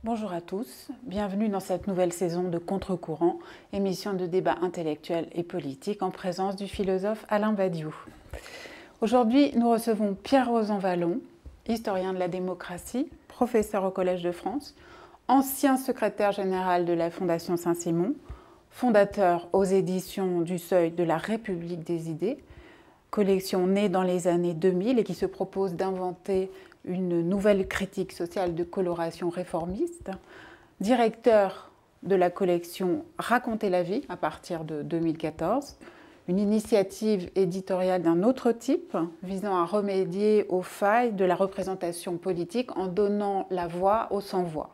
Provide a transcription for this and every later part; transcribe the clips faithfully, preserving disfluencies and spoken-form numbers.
Bonjour à tous, bienvenue dans cette nouvelle saison de Contre-courant, émission de débat intellectuel et politique en présence du philosophe Alain Badiou. Aujourd'hui, nous recevons Pierre Rosanvallon, historien de la démocratie, professeur au Collège de France, ancien secrétaire général de la Fondation Saint-Simon, fondateur aux éditions du Seuil de la République des idées, collection née dans les années deux mille et qui se propose d'inventer une nouvelle critique sociale de coloration réformiste, directeur de la collection Raconter la vie à partir de deux mille quatorze, une initiative éditoriale d'un autre type visant à remédier aux failles de la représentation politique en donnant la voix aux sans-voix.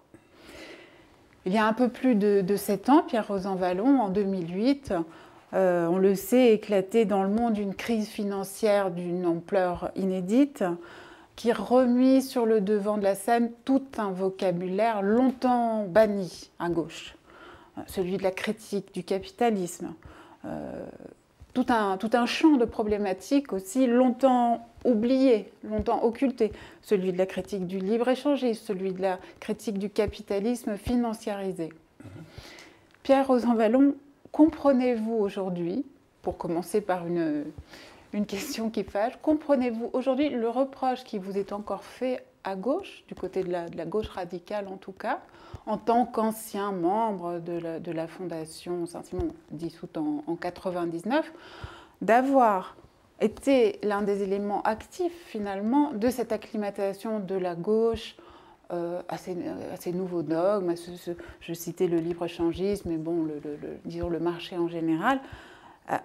Il y a un peu plus de, de sept ans, Pierre Rosanvallon, en deux mille huit, euh, on le sait, éclatait dans le monde une crise financière d'une ampleur inédite, qui remit sur le devant de la scène tout un vocabulaire longtemps banni à gauche, celui de la critique du capitalisme, euh, tout, un, tout un champ de problématiques aussi longtemps oublié, longtemps occulté, celui de la critique du libre-échangisme, celui de la critique du capitalisme financiarisé. Mmh. Pierre Rosanvallon, comprenez-vous aujourd'hui, pour commencer par une... Une question qui fâche. Comprenez-vous aujourd'hui le reproche qui vous est encore fait à gauche, du côté de la, de la gauche radicale en tout cas, en tant qu'ancien membre de la, de la Fondation Saint-Simon, dissoute en, en mille neuf cent quatre-vingt-dix-neuf, d'avoir été l'un des éléments actifs finalement de cette acclimatation de la gauche euh, à, ces, à ces nouveaux dogmes, à ce, ce, je citais le libre-échangisme, mais bon, le, le, le, disons le marché en général, euh,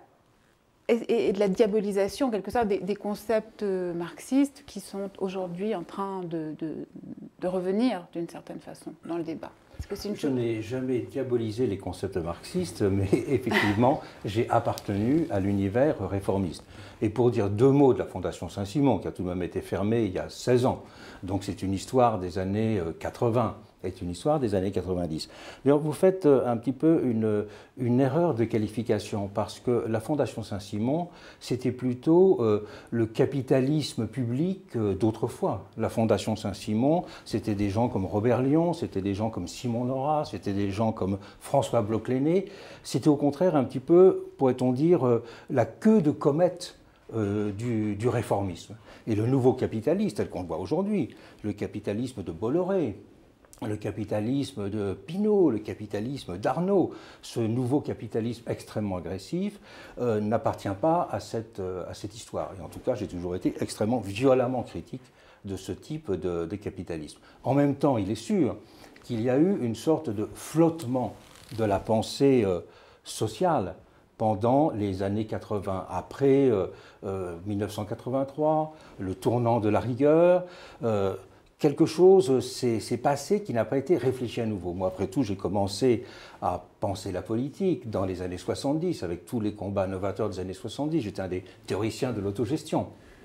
et de la diabolisation, en quelque sorte, des, des concepts marxistes qui sont aujourd'hui en train de, de, de revenir d'une certaine façon dans le débat. Est-ce que c'est une Je chose... n'ai jamais diabolisé les concepts marxistes, mais effectivement, j'ai appartenu à l'univers réformiste. Et pour dire deux mots de la Fondation Saint-Simon, qui a tout de même été fermée il y a seize ans, donc c'est une histoire des années quatre-vingts, est une histoire des années quatre-vingt-dix. D'ailleurs, vous faites un petit peu une, une erreur de qualification, parce que la Fondation Saint-Simon, c'était plutôt euh, le capitalisme public euh, d'autrefois. La Fondation Saint-Simon, c'était des gens comme Robert Lyon, c'était des gens comme Simon Nora, c'était des gens comme François Bloch-Lenné. C'était au contraire un petit peu, pourrait-on dire, euh, la queue de comète euh, du, du réformisme. Et le nouveau capitalisme, tel qu'on le voit aujourd'hui, le capitalisme de Bolloré, le capitalisme de Pinault, le capitalisme d'Arnaud, ce nouveau capitalisme extrêmement agressif, euh, n'appartient pas à cette, euh, à cette histoire. Et en tout cas, j'ai toujours été extrêmement violemment critique de ce type de, de capitalisme. En même temps, il est sûr qu'il y a eu une sorte de flottement de la pensée euh, sociale pendant les années quatre-vingts. Après euh, euh, mille neuf cent quatre-vingt-trois, le tournant de la rigueur, euh, quelque chose s'est passé qui n'a pas été réfléchi à nouveau. Moi, après tout, j'ai commencé à penser la politique dans les années soixante-dix, avec tous les combats novateurs des années soixante-dix. J'étais un des théoriciens de l'autogestion.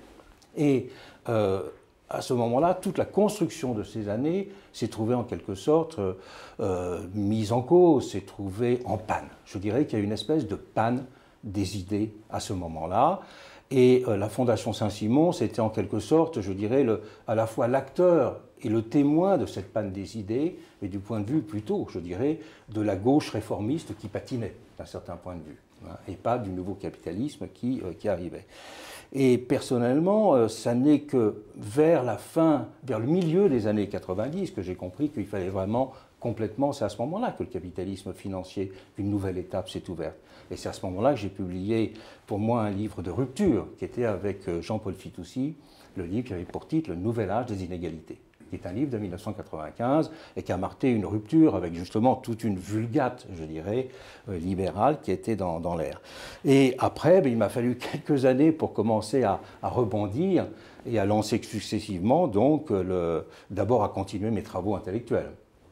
Et euh, à ce moment-là, toute la construction de ces années s'est trouvée en quelque sorte euh, mise en cause, s'est trouvée en panne. Je dirais qu'il y a une espèce de panne des idées à ce moment-là. Et euh, la Fondation Saint-Simon, c'était en quelque sorte, je dirais, le, à la fois l'acteur et le témoin de cette panne des idées, mais du point de vue plutôt, je dirais, de la gauche réformiste qui patinait, d'un certain point de vue, hein, et pas du nouveau capitalisme qui, euh, qui arrivait. Et personnellement, euh, ça n'est que vers la fin, vers le milieu des années quatre-vingt-dix, que j'ai compris qu'il fallait vraiment complètement, c'est à ce moment-là que le capitalisme financier, une nouvelle étape s'est ouverte. Et c'est à ce moment-là que j'ai publié, pour moi, un livre de rupture, qui était avec Jean-Paul Fitoussi, le livre qui avait pour titre « Le nouvel âge des inégalités », qui est un livre de mille neuf cent quatre-vingt-quinze et qui a marqué une rupture avec justement toute une vulgate, je dirais, euh, libérale qui était dans, dans l'air. Et après, ben, il m'a fallu quelques années pour commencer à, à rebondir et à lancer successivement, donc, d'abord à continuer mes travaux intellectuels.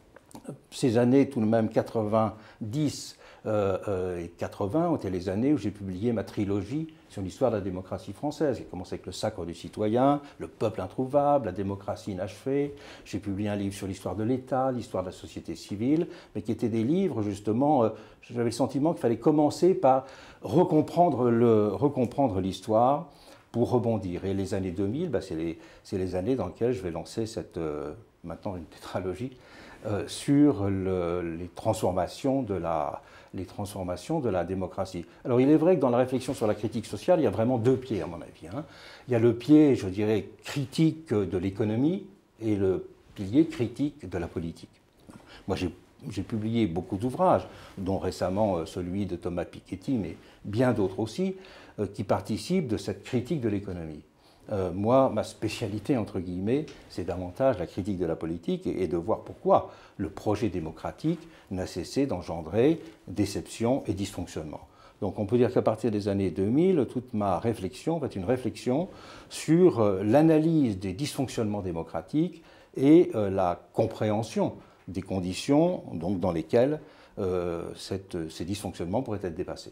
Ces années, tout de même, quatre-vingt-dix euh, euh, et quatre-vingts ont été les années où j'ai publié ma trilogie sur l'histoire de la démocratie française. J'ai commencé avec Le Sacre du citoyen, Le peuple introuvable, La démocratie inachevée. J'ai publié un livre sur l'histoire de l'État, l'histoire de la société civile, mais qui étaient des livres, justement, euh, j'avais le sentiment qu'il fallait commencer par recomprendre le, recomprendre l'histoire pour rebondir. Et les années deux mille, bah, c'est les, c'est les années dans lesquelles je vais lancer cette, euh, maintenant une tétralogie, euh, sur le, les, transformations de la, les transformations de la démocratie. Alors il est vrai que dans la réflexion sur la critique sociale, il y a vraiment deux pieds à mon avis. Hein. Il y a le pied, je dirais, critique de l'économie et le pilier critique de la politique. Moi j'ai J'ai publié beaucoup d'ouvrages, dont récemment euh, celui de Thomas Piketty, mais bien d'autres aussi, euh, qui participent de cette critique de l'économie. Euh, moi, ma spécialité, entre guillemets, c'est davantage la critique de la politique et, et de voir pourquoi le projet démocratique n'a cessé d'engendrer déception et dysfonctionnement. Donc on peut dire qu'à partir des années deux mille, toute ma réflexion va être une réflexion sur euh, l'analyse des dysfonctionnements démocratiques et euh, la compréhension des conditions donc, dans lesquelles euh, cette, ces dysfonctionnements pourraient être dépassés.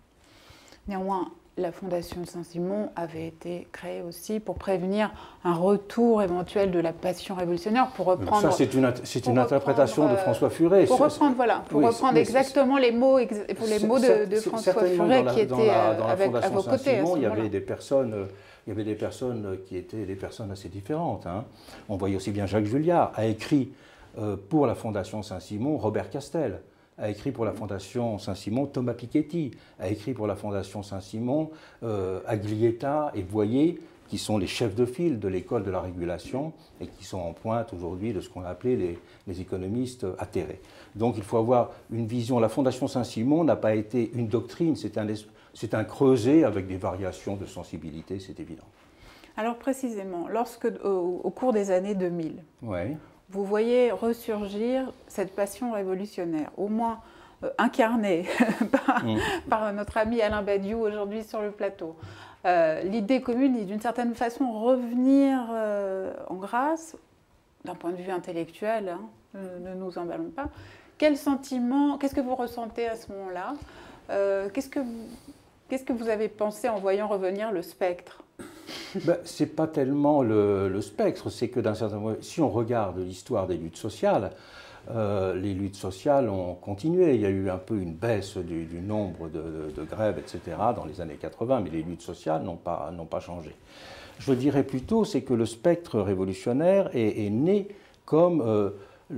Néanmoins, la Fondation Saint-Simon avait été créée aussi pour prévenir un retour éventuel de la passion révolutionnaire, pour reprendre... Ça, c'est une, c'est une interprétation de François Furet. Pour reprendre, voilà, pour oui, reprendre exactement les mots, les mots de, de François Furet la, qui étaient avec, à vos côtés. Il y avait des personnes... Il y avait des personnes qui étaient des personnes assez différentes. Hein. On voyait aussi bien Jacques Julliard a écrit euh, pour la Fondation Saint-Simon Robert Castel, a écrit pour la Fondation Saint-Simon Thomas Piketty, a écrit pour la Fondation Saint-Simon euh, Aglietta et Boyer, qui sont les chefs de file de l'école de la régulation et qui sont en pointe aujourd'hui de ce qu'on a appelé les, les économistes atterrés. Donc il faut avoir une vision. La Fondation Saint-Simon n'a pas été une doctrine, c'est un, c'est un creuset avec des variations de sensibilité, c'est évident. Alors précisément, lorsque, au, au cours des années deux mille, ouais. vous voyez ressurgir cette passion révolutionnaire, au moins euh, incarnée par, mmh. par notre ami Alain Badiou aujourd'hui sur le plateau. Euh, l'idée commune est d'une certaine façon revenir euh, en grâce, d'un point de vue intellectuel, hein, ne, ne nous emballons pas. Quel sentiment, qu'est-ce que vous ressentez à ce moment-là? euh, qu'est-ce que, qu'est-ce que vous avez pensé en voyant revenir le spectre? Ben, ce n'est pas tellement le, le spectre, c'est que d'un certain moment, si on regarde l'histoire des luttes sociales, euh, les luttes sociales ont continué. Il y a eu un peu une baisse du, du nombre de, de, de grèves, et cetera dans les années quatre-vingt, mais les luttes sociales n'ont pas, n'ont pas changé. Je dirais plutôt, c'est que le spectre révolutionnaire est, est né comme euh,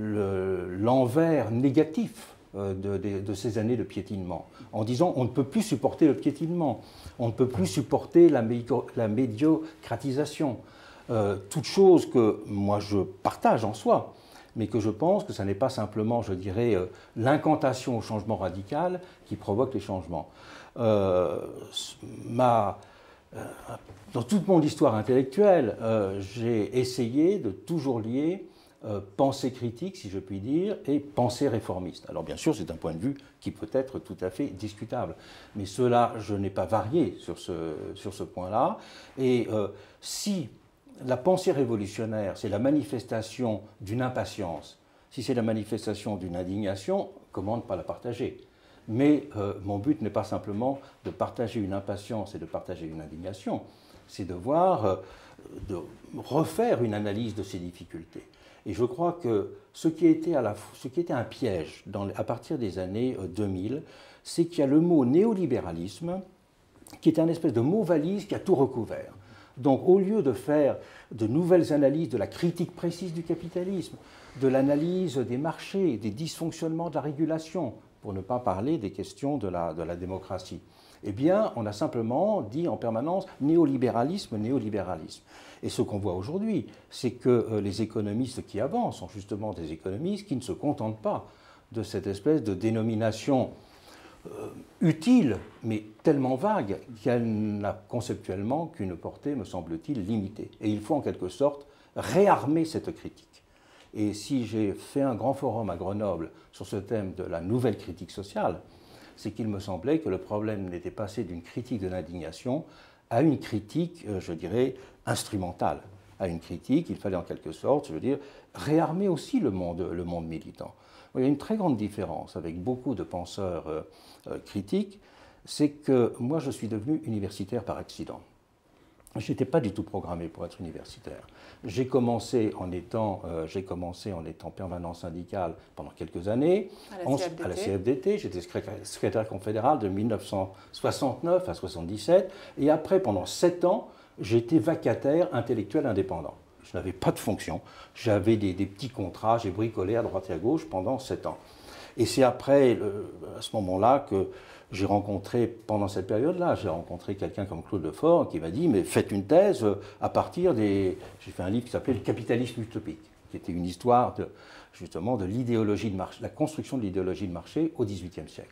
le, l'envers négatif de, de, de ces années de piétinement, en disant on ne peut plus supporter le piétinement, on ne peut plus supporter la, médio, la médiocratisation, euh, toute chose que moi je partage en soi, mais que je pense que ce n'est pas simplement, je dirais, euh, l'incantation au changement radical qui provoque les changements. Euh, ma, euh, dans toute mon histoire intellectuelle, euh, j'ai essayé de toujours lier Euh, pensée critique, si je puis dire, et pensée réformiste. Alors bien sûr, c'est un point de vue qui peut être tout à fait discutable, mais cela, je n'ai pas varié sur ce, sur ce point-là. Et euh, si la pensée révolutionnaire, c'est la manifestation d'une impatience, si c'est la manifestation d'une indignation, comment ne pas la partager? Mais euh, mon but n'est pas simplement de partager une impatience et de partager une indignation, c'est de voir, euh, de refaire une analyse de ces difficultés. Et je crois que ce qui était, à la, ce qui était un piège dans, à partir des années deux mille, c'est qu'il y a le mot néolibéralisme, qui est un espèce de mot valise qui a tout recouvert. Donc au lieu de faire de nouvelles analyses de la critique précise du capitalisme, de l'analyse des marchés, des dysfonctionnements de la régulation, pour ne pas parler des questions de la, de la démocratie, eh bien on a simplement dit en permanence néolibéralisme, néolibéralisme. Et ce qu'on voit aujourd'hui, c'est que euh, les économistes qui avancent sont justement des économistes qui ne se contentent pas de cette espèce de dénomination euh, utile, mais tellement vague qu'elle n'a conceptuellement qu'une portée, me semble-t-il, limitée. Et il faut en quelque sorte réarmer cette critique. Et si j'ai fait un grand forum à Grenoble sur ce thème de la nouvelle critique sociale, c'est qu'il me semblait que le problème n'était passé d'une critique de l'indignation à une critique, je dirais, instrumentale. À une critique, il fallait en quelque sorte, je veux dire, réarmer aussi le monde, le monde militant. Il y a une très grande différence avec beaucoup de penseurs euh, euh, critiques, c'est que moi je suis devenu universitaire par accident. Je n'étais pas du tout programmé pour être universitaire. J'ai commencé en étant, euh, j'ai commencé en étant permanent syndical pendant quelques années à la C F D T. J'étais secrétaire confédéral de mille neuf cent soixante-neuf à soixante-dix-sept. Et après, pendant sept ans, j'étais vacataire intellectuel indépendant. Je n'avais pas de fonction. J'avais des, des petits contrats, j'ai bricolé à droite et à gauche pendant sept ans. Et c'est après, le, à ce moment-là, que j'ai rencontré, pendant cette période-là, j'ai rencontré quelqu'un comme Claude Lefort qui m'a dit, mais faites une thèse à partir des... J'ai fait un livre qui s'appelait Le capitalisme utopique, qui était une histoire de, justement de l'idéologie de marché, la construction de l'idéologie de marché au dix-huitième siècle.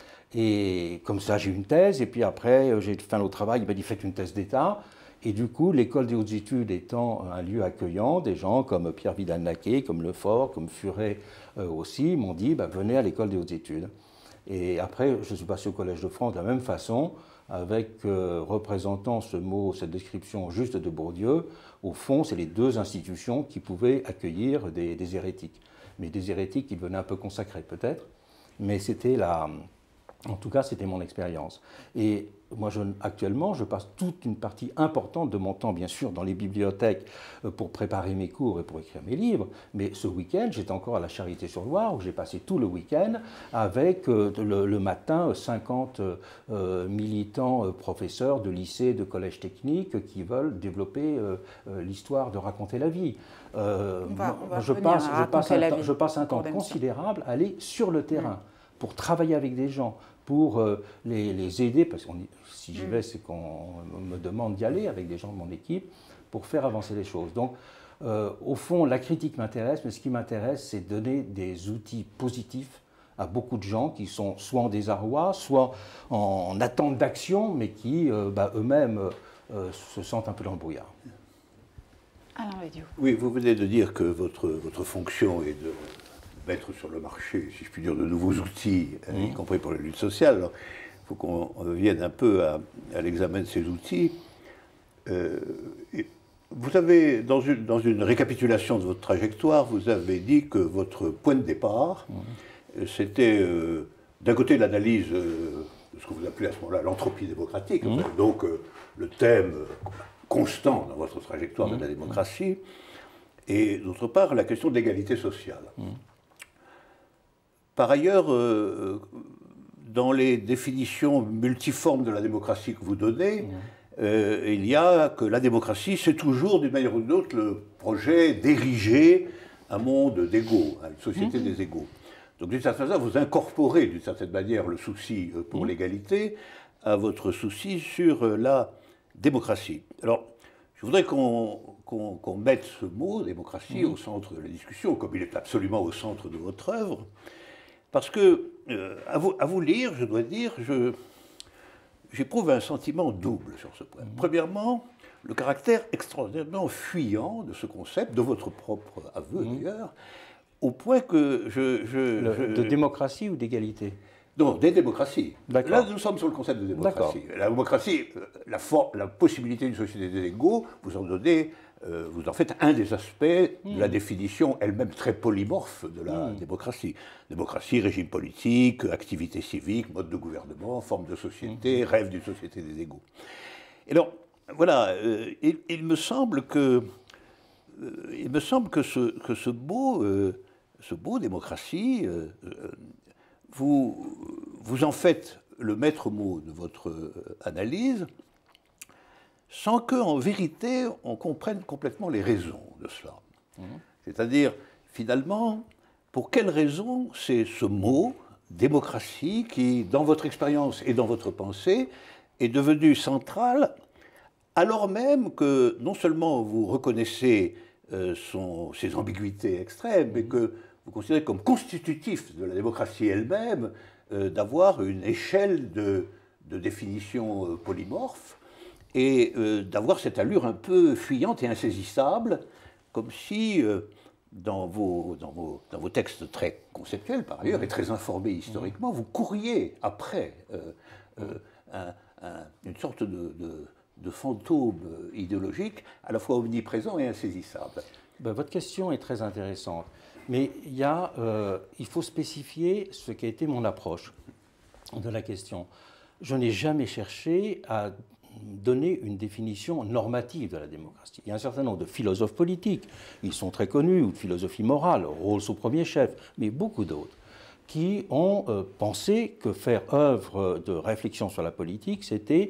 Et comme ça, j'ai eu une thèse, et puis après, j'ai fait un autre travail, il m'a dit, faites une thèse d'État. Et du coup, l'école des hautes études étant un lieu accueillant, des gens comme Pierre Vidal-Naquet, comme Lefort, comme Furet euh, aussi, m'ont dit, bah, venez à l'école des hautes études. Et après, je suis passé au Collège de France de la même façon, avec euh, représentant ce mot, cette description juste de Bourdieu. Au fond, c'est les deux institutions qui pouvaient accueillir des, des hérétiques. Mais des hérétiques qui devenaient un peu consacrés peut-être, mais c'était la... En tout cas, c'était mon expérience. Et moi, je, actuellement, je passe toute une partie importante de mon temps, bien sûr, dans les bibliothèques pour préparer mes cours et pour écrire mes livres. Mais ce week-end, j'étais encore à la Charité-sur-Loire, où j'ai passé tout le week-end avec, euh, le, le matin, cinquante euh, militants euh, professeurs de lycées, de collèges techniques qui veulent développer euh, euh, l'histoire de raconter la vie. Euh, on va, on va je, passe, je, passe un, vie, je passe un temps considérable à aller sur le terrain. Mmh. Pour travailler avec des gens, pour euh, les, les aider, parce que si j'y vais, c'est qu'on me demande d'y aller avec des gens de mon équipe, pour faire avancer les choses. Donc, euh, au fond, la critique m'intéresse, mais ce qui m'intéresse, c'est donner des outils positifs à beaucoup de gens qui sont soit en désarroi, soit en, en attente d'action, mais qui, euh, bah, eux-mêmes, euh, se sentent un peu dans le brouillard. Alain Badiou. Oui, vous venez de dire que votre, votre fonction est de mettre sur le marché, si je puis dire, de nouveaux outils, mmh. y compris pour la lutte sociale. Alors, il faut qu'on revienne un peu à, à l'examen de ces outils. Euh, vous avez, dans une, dans une récapitulation de votre trajectoire, vous avez dit que votre point de départ, mmh. c'était euh, d'un côté l'analyse euh, de ce que vous appelez à ce moment-là l'entropie démocratique, mmh. donc euh, le thème constant dans votre trajectoire mmh. de la démocratie, et d'autre part la question de l'égalité sociale. Mmh. Par ailleurs, euh, dans les définitions multiformes de la démocratie que vous donnez, mmh. euh, il y a que la démocratie, c'est toujours, d'une manière ou d'une autre, le projet d'ériger un monde d'égaux, une société mmh. des égaux. Donc, d'une certaine façon, vous incorporez, d'une certaine manière, le souci pour mmh. l'égalité à votre souci sur la démocratie. Alors, je voudrais qu'on qu'on, qu'on mette ce mot, démocratie, mmh. au centre de la discussion, comme il est absolument au centre de votre œuvre. Parce que, euh, à, vous, à vous lire, je dois dire, je, j'éprouve un sentiment double sur ce point. Mmh. Premièrement, le caractère extraordinairement fuyant de ce concept, de votre propre aveu mmh. d'ailleurs, au point que je... je, le, je de démocratie ou d'égalité? Non, des démocraties. D'accord. Là, nous sommes sur le concept de démocratie. La démocratie, la, for- la possibilité d'une société des égaux, vous en donnez... Euh, vous en faites un des aspects mmh. de la définition elle-même très polymorphe de la mmh. démocratie. Démocratie, régime politique, activité civique, mode de gouvernement, forme de société, mmh. rêve d'une société des égaux. Et alors, voilà, euh, il, il me semble que, euh, il me semble que ce, que ce beau, euh, ce beau démocratie, euh, vous, vous en faites le maître mot de votre analyse, sans qu'en vérité, on comprenne complètement les raisons de cela. Mmh. C'est-à-dire, finalement, pour quelles raisons c'est ce mot, démocratie, qui, dans votre expérience et dans votre pensée, est devenu central, alors même que non seulement vous reconnaissez euh, son, ses ambiguïtés extrêmes, mais que vous considérez comme constitutif de la démocratie elle-même euh, d'avoir une échelle de, de définition euh, polymorphe, et euh, d'avoir cette allure un peu fuyante et insaisissable, comme si, euh, dans, vos, dans, vos, dans vos textes très conceptuels par ailleurs, mmh. et très informés historiquement, mmh. vous couriez après euh, euh, un, un, une sorte de, de, de fantôme idéologique, à la fois omniprésent et insaisissable. Ben, votre question est très intéressante, mais il, y a, euh, il faut spécifier ce qu'a été mon approche de la question. Je n'ai jamais cherché à donner une définition normative de la démocratie. Il y a un certain nombre de philosophes politiques, ils sont très connus, ou de philosophie morale, Rawls au premier chef, mais beaucoup d'autres, qui ont euh, pensé que faire œuvre de réflexion sur la politique, c'était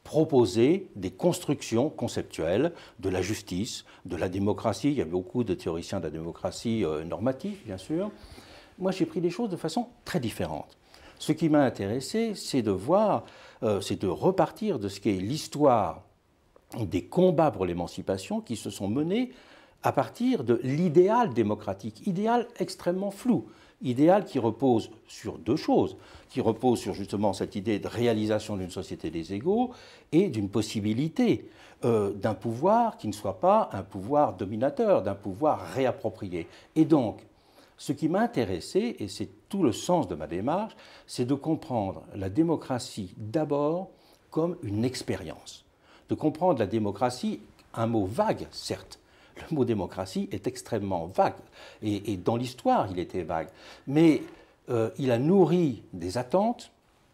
proposer des constructions conceptuelles de la justice, de la démocratie. Il y a beaucoup de théoriciens de la démocratie euh, normatifs, bien sûr. Moi, j'ai pris les choses de façon très différente. Ce qui m'a intéressé, c'est de voir, euh, c'est de repartir de ce qu'est l'histoire des combats pour l'émancipation qui se sont menés à partir de l'idéal démocratique, idéal extrêmement flou, idéal qui repose sur deux choses, qui repose sur justement cette idée de réalisation d'une société des égaux et d'une possibilité euh, d'un pouvoir qui ne soit pas un pouvoir dominateur, d'un pouvoir réapproprié. Et donc, ce qui m'a intéressé, et c'est tout le sens de ma démarche, c'est de comprendre la démocratie d'abord comme une expérience, de comprendre la démocratie, un mot vague, certes. Le mot démocratie est extrêmement vague, et, et dans l'histoire, il était vague. Mais euh, il a nourri des attentes,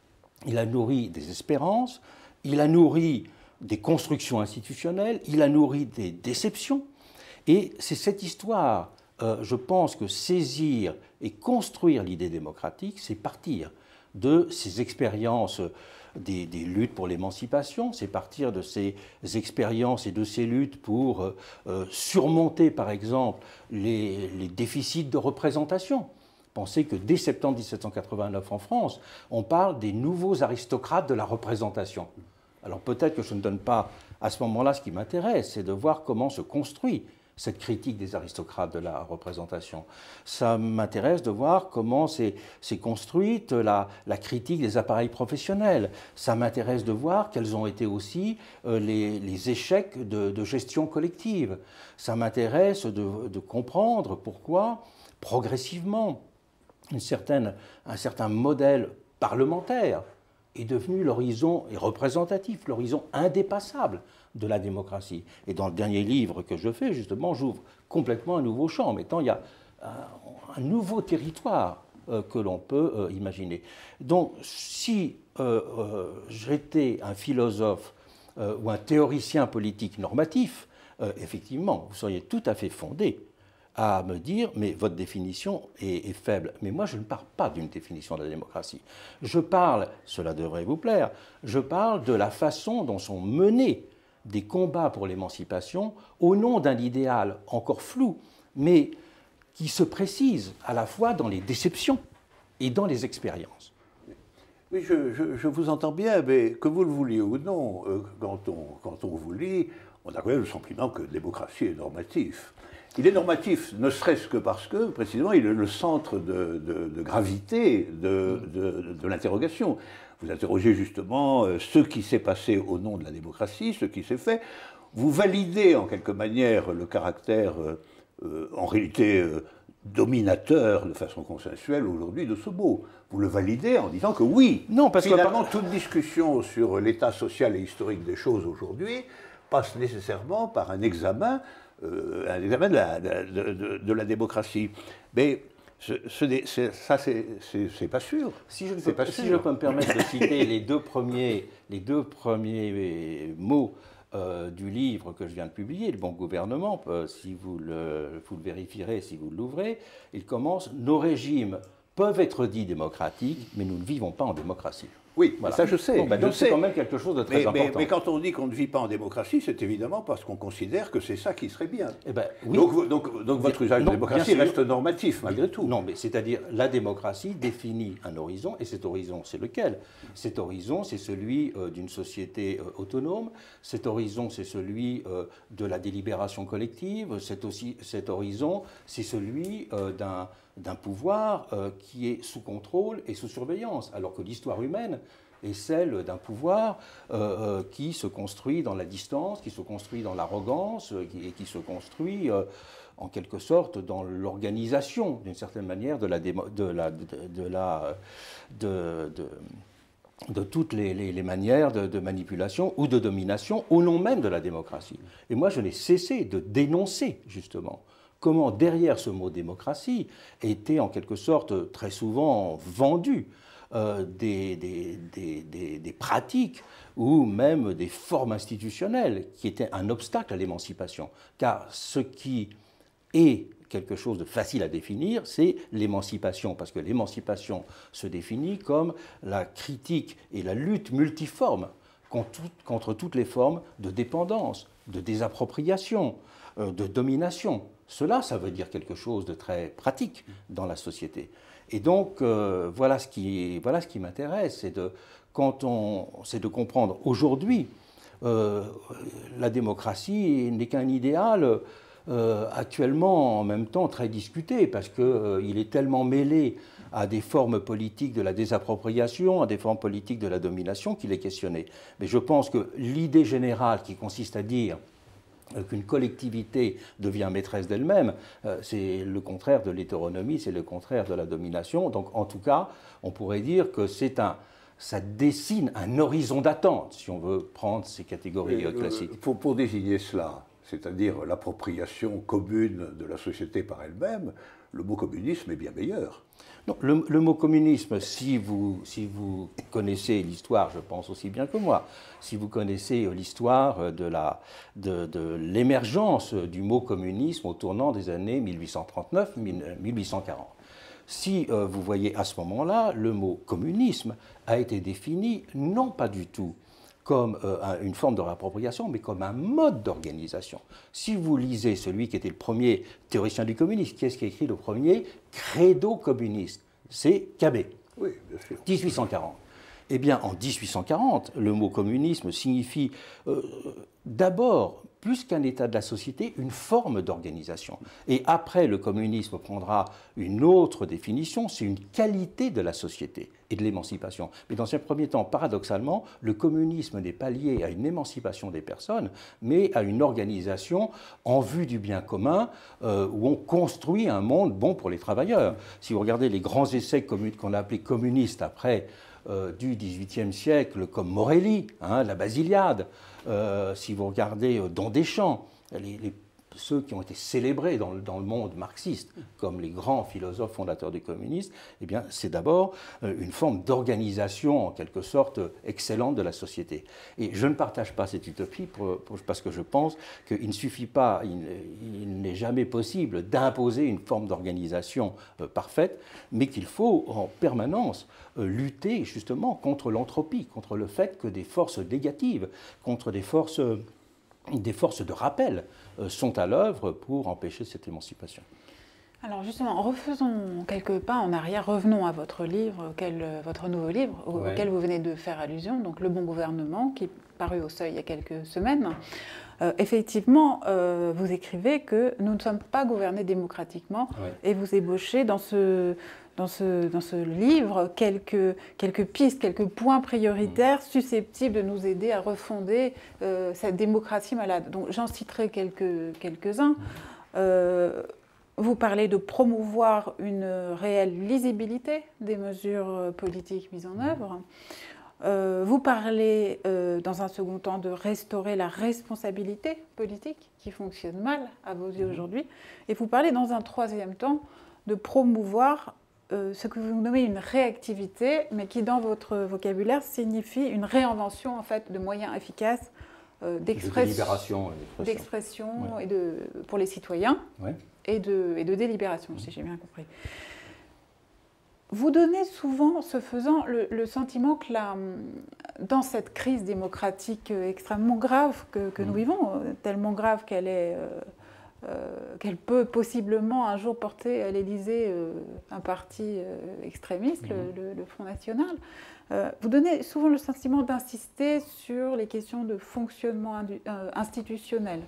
il a nourri des espérances, il a nourri des constructions institutionnelles, il a nourri des déceptions. Et c'est cette histoire, euh, je pense que saisir et construire l'idée démocratique, c'est partir de ces expériences Des, des luttes pour l'émancipation, c'est partir de ces expériences et de ces luttes pour euh, surmonter, par exemple, les, les déficits de représentation. Pensez que dès septembre mille sept cent quatre-vingt-neuf en France, on parle des nouveaux aristocrates de la représentation. Alors peut-être que je ne donne pas à ce moment-là ce qui m'intéresse, c'est de voir comment se construit cette critique des aristocrates de la représentation. Ça m'intéresse de voir comment s'est construite la, la critique des appareils professionnels. Ça m'intéresse de voir quels ont été aussi euh, les, les échecs de, de gestion collective. Ça m'intéresse de, de comprendre pourquoi, progressivement, une certaine, un certain modèle parlementaire est devenu l'horizon représentatif, l'horizon indépassable de la démocratie. Et dans le dernier livre que je fais, justement, j'ouvre complètement un nouveau champ, mettant il y a un, un nouveau territoire euh, que l'on peut euh, imaginer. Donc, si euh, euh, j'étais un philosophe euh, ou un théoricien politique normatif, euh, effectivement, vous seriez tout à fait fondé à me dire, mais votre définition est, est faible. Mais moi, je ne parle pas d'une définition de la démocratie. Je parle, cela devrait vous plaire, je parle de la façon dont sont menés des combats pour l'émancipation au nom d'un idéal encore flou, mais qui se précise à la fois dans les déceptions et dans les expériences. Oui, je, je, je vous entends bien, mais que vous le vouliez ou non, euh, quand, on, quand on vous lit, on a quand même le sentiment que la démocratie est normatif. Il est normatif, ne serait-ce que parce que, précisément, il est le centre de, de, de gravité de, de, de l'interrogation. Vous interrogez justement euh, ce qui s'est passé au nom de la démocratie, ce qui s'est fait. Vous validez en quelque manière le caractère, euh, euh, en réalité, euh, dominateur de façon consensuelle aujourd'hui de ce mot. Vous le validez en disant que oui, non, parce finalement, que... toute discussion sur l'état social et historique des choses aujourd'hui passe nécessairement par un examen, euh, un examen de la, de, de, de la démocratie. Mais ce, ce, ça, c'est pas sûr. Si je, peux, pas si sûr. je peux me permettre de citer les deux premiers, les deux premiers mots euh, du livre que je viens de publier, Le bon gouvernement, euh, si vous le, vous le vérifierez, si vous l'ouvrez, il commence « Nos régimes peuvent être dits démocratiques, mais nous ne vivons pas en démocratie ». Oui, voilà. Ça je sais. Bon, ben donc c'est quand même quelque chose de très mais, important. Mais, mais quand on dit qu'on ne vit pas en démocratie, c'est évidemment parce qu'on considère que c'est ça qui serait bien. Eh ben, oui. donc, donc, donc votre usage de démocratie reste normatif malgré tout. Non, mais c'est-à-dire la démocratie définit un horizon, et cet horizon, c'est lequel? Cet horizon, c'est celui euh, d'une société euh, autonome, cet horizon, c'est celui euh, de la délibération collective, cet, aussi, cet horizon, c'est celui euh, d'un... d'un pouvoir euh, qui est sous contrôle et sous surveillance, alors que l'histoire humaine est celle d'un pouvoir euh, euh, qui se construit dans la distance, qui se construit dans l'arrogance, euh, et qui se construit euh, en quelque sorte dans l'organisation, d'une certaine manière, de la, démo, de, la, de, de, la, de, de, de toutes les, les, les manières de, de manipulation ou de domination au nom même de la démocratie. Et moi, je n'ai cessé de dénoncer, justement, comment derrière ce mot démocratie était en quelque sorte très souvent vendu euh, des, des, des, des, des pratiques ou même des formes institutionnelles qui étaient un obstacle à l'émancipation. Car ce qui est quelque chose de facile à définir, c'est l'émancipation, parce que l'émancipation se définit comme la critique et la lutte multiforme contre, contre toutes les formes de dépendance, de désappropriation, euh, de domination. Cela, ça veut dire quelque chose de très pratique dans la société. Et donc, euh, voilà ce qui, voilà ce qui m'intéresse, c'est de, quand on, c'est de comprendre aujourd'hui, euh, la démocratie n'est qu'un idéal euh, actuellement en même temps très discuté, parce qu'il euh, est tellement mêlé à des formes politiques de la désappropriation, à des formes politiques de la domination qu'il est questionné. Mais je pense que l'idée générale qui consiste à dire qu'une collectivité devient maîtresse d'elle-même, c'est le contraire de l'hétéronomie, c'est le contraire de la domination. Donc en tout cas, on pourrait dire que c'est un, ça dessine un horizon d'attente, si on veut prendre ces catégories Et, classiques. Euh, pour, pour désigner cela, c'est-à-dire l'appropriation commune de la société par elle-même, le mot communisme est bien meilleur. Non, le, le mot communisme, si vous, si vous connaissez l'histoire, je pense aussi bien que moi, si vous connaissez l'histoire de, la, de, de l'émergence du mot communisme au tournant des années mille huit cent trente-neuf mille huit cent quarante, si euh, vous voyez à ce moment-là, le mot communisme a été défini non pas du tout comme euh, une forme de réappropriation, mais comme un mode d'organisation. Si vous lisez celui qui était le premier théoricien du communisme, qui est-ce qui a écrit le premier credo communiste? C'est Cabet, oui, bien sûr. dix-huit cent quarante. Eh bien, en dix-huit cent quarante, le mot communisme signifie euh, d'abord, plus qu'un état de la société, une forme d'organisation. Et après, le communisme prendra une autre définition, c'est une qualité de la société et de l'émancipation. Mais dans un premier temps, paradoxalement, le communisme n'est pas lié à une émancipation des personnes, mais à une organisation en vue du bien commun, euh, où on construit un monde bon pour les travailleurs. Si vous regardez les grands essais qu'on a appelés communistes après, Euh, du dix-huitième siècle, comme Morelli, hein, la Basiliade, euh, si vous regardez euh, Don Deschamps, les, les, ceux qui ont été célébrés dans le, dans le monde marxiste comme les grands philosophes fondateurs du communisme, eh bien, c'est d'abord euh, une forme d'organisation en quelque sorte excellente de la société. Et je ne partage pas cette utopie pour, pour, parce que je pense qu'il ne suffit pas, il, il n'est jamais possible d'imposer une forme d'organisation euh, parfaite, mais qu'il faut en permanence euh, lutter justement contre l'entropie, contre le fait que des forces négatives, contre des forces... Euh, des forces de rappel euh, sont à l'œuvre pour empêcher cette émancipation. Alors justement, refaisons quelques pas en arrière, revenons à votre livre, auquel, votre nouveau livre, ouais. auquel vous venez de faire allusion, donc Le Bon Gouvernement, qui est paru au Seuil il y a quelques semaines. Euh, effectivement, euh, vous écrivez que nous ne sommes pas gouvernés démocratiquement, ouais. et vous ébauchez dans ce... Dans ce, dans ce livre, quelques, quelques pistes, quelques points prioritaires susceptibles de nous aider à refonder euh, cette démocratie malade. Donc j'en citerai quelques, quelques-uns. Euh, vous parlez de promouvoir une réelle lisibilité des mesures politiques mises en œuvre. Euh, vous parlez, euh, dans un second temps, de restaurer la responsabilité politique qui fonctionne mal à vos yeux aujourd'hui. Et vous parlez, dans un troisième temps, de promouvoir Euh, ce que vous nommez une réactivité, mais qui dans votre vocabulaire signifie une réinvention en fait, de moyens efficaces euh, d'expression ouais. et de, pour les citoyens ouais. et, de, et de délibération, ouais. si j'ai bien compris. Vous donnez souvent, ce faisant, le, le sentiment que la, dans cette crise démocratique extrêmement grave que, que mmh. nous vivons, tellement grave qu'elle est... Euh, Euh, qu'elle peut possiblement un jour porter à l'Élysée euh, un parti euh, extrémiste, mmh. le, le, le Front National. Euh, vous donnez souvent le sentiment d'insister sur les questions de fonctionnement euh, institutionnel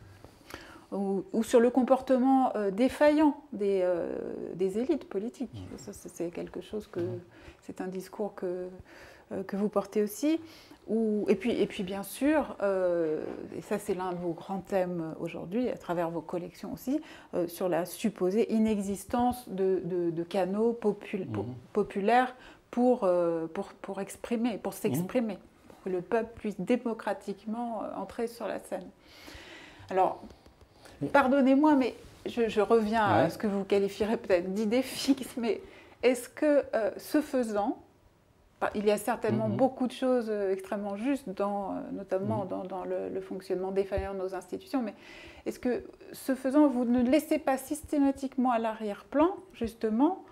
ou, ou sur le comportement euh, défaillant des, euh, des élites politiques. Mmh. Ça, c'est quelque chose que... Mmh. C'est un discours que, euh, que vous portez aussi. Ou, et, puis, et puis bien sûr, euh, et ça c'est l'un de vos grands thèmes aujourd'hui, à travers vos collections aussi, euh, sur la supposée inexistence de, de, de canaux popul mmh. populaires pour, euh, pour, pour exprimer, pour s'exprimer, mmh. pour que le peuple puisse démocratiquement entrer sur la scène. Alors, pardonnez-moi, mais je, je reviens ouais. à ce que vous qualifierez peut-être d'idée fixe, mais est-ce que, euh, ce faisant, il y a certainement mmh. beaucoup de choses extrêmement justes, dans, notamment mmh. dans, dans le, le fonctionnement défaillant de nos institutions, mais est-ce que, ce faisant, vous ne laissez pas systématiquement à l'arrière-plan, justement,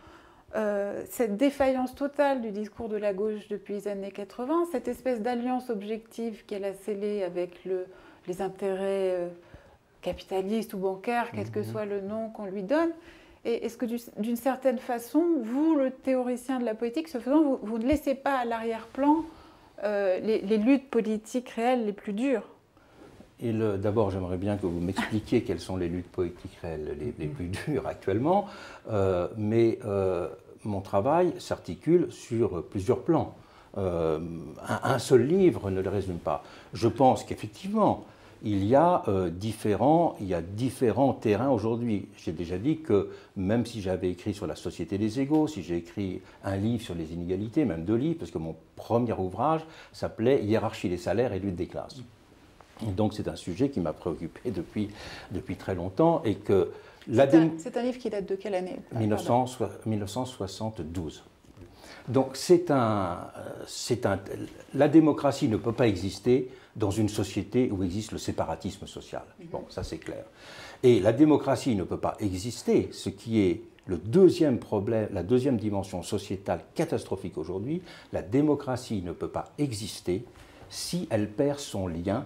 euh, cette défaillance totale du discours de la gauche depuis les années quatre-vingt, cette espèce d'alliance objective qu'elle a scellée avec le, les intérêts euh, capitalistes ou bancaires, quel que soit le nom qu'on lui donne. Et est-ce que d'une certaine façon, vous, le théoricien de la politique, ce faisant, vous, vous ne laissez pas à l'arrière-plan euh, les, les luttes politiques réelles les plus dures? Et d'abord, j'aimerais bien que vous m'expliquiez quelles sont les luttes politiques réelles les, les plus dures actuellement, euh, mais euh, mon travail s'articule sur plusieurs plans. Euh, un, un seul livre ne le résume pas. Je pense qu'effectivement, il y a, euh, différents, il y a différents terrains aujourd'hui. J'ai déjà dit que même si j'avais écrit sur la société des égaux, si j'ai écrit un livre sur les inégalités, même deux livres, parce que mon premier ouvrage s'appelait « Hiérarchie des salaires et lutte des classes ». Et donc c'est un sujet qui m'a préoccupé depuis, depuis très longtemps. Et que c'est, un, c'est un livre qui date de quelle année? mille neuf cent soixante-douze. Donc c'est un, c'est un, la démocratie ne peut pas exister dans une société où existe le séparatisme social. Bon, ça c'est clair. Et la démocratie ne peut pas exister, ce qui est le deuxième problème, la deuxième dimension sociétale catastrophique aujourd'hui. La démocratie ne peut pas exister si elle perd son lien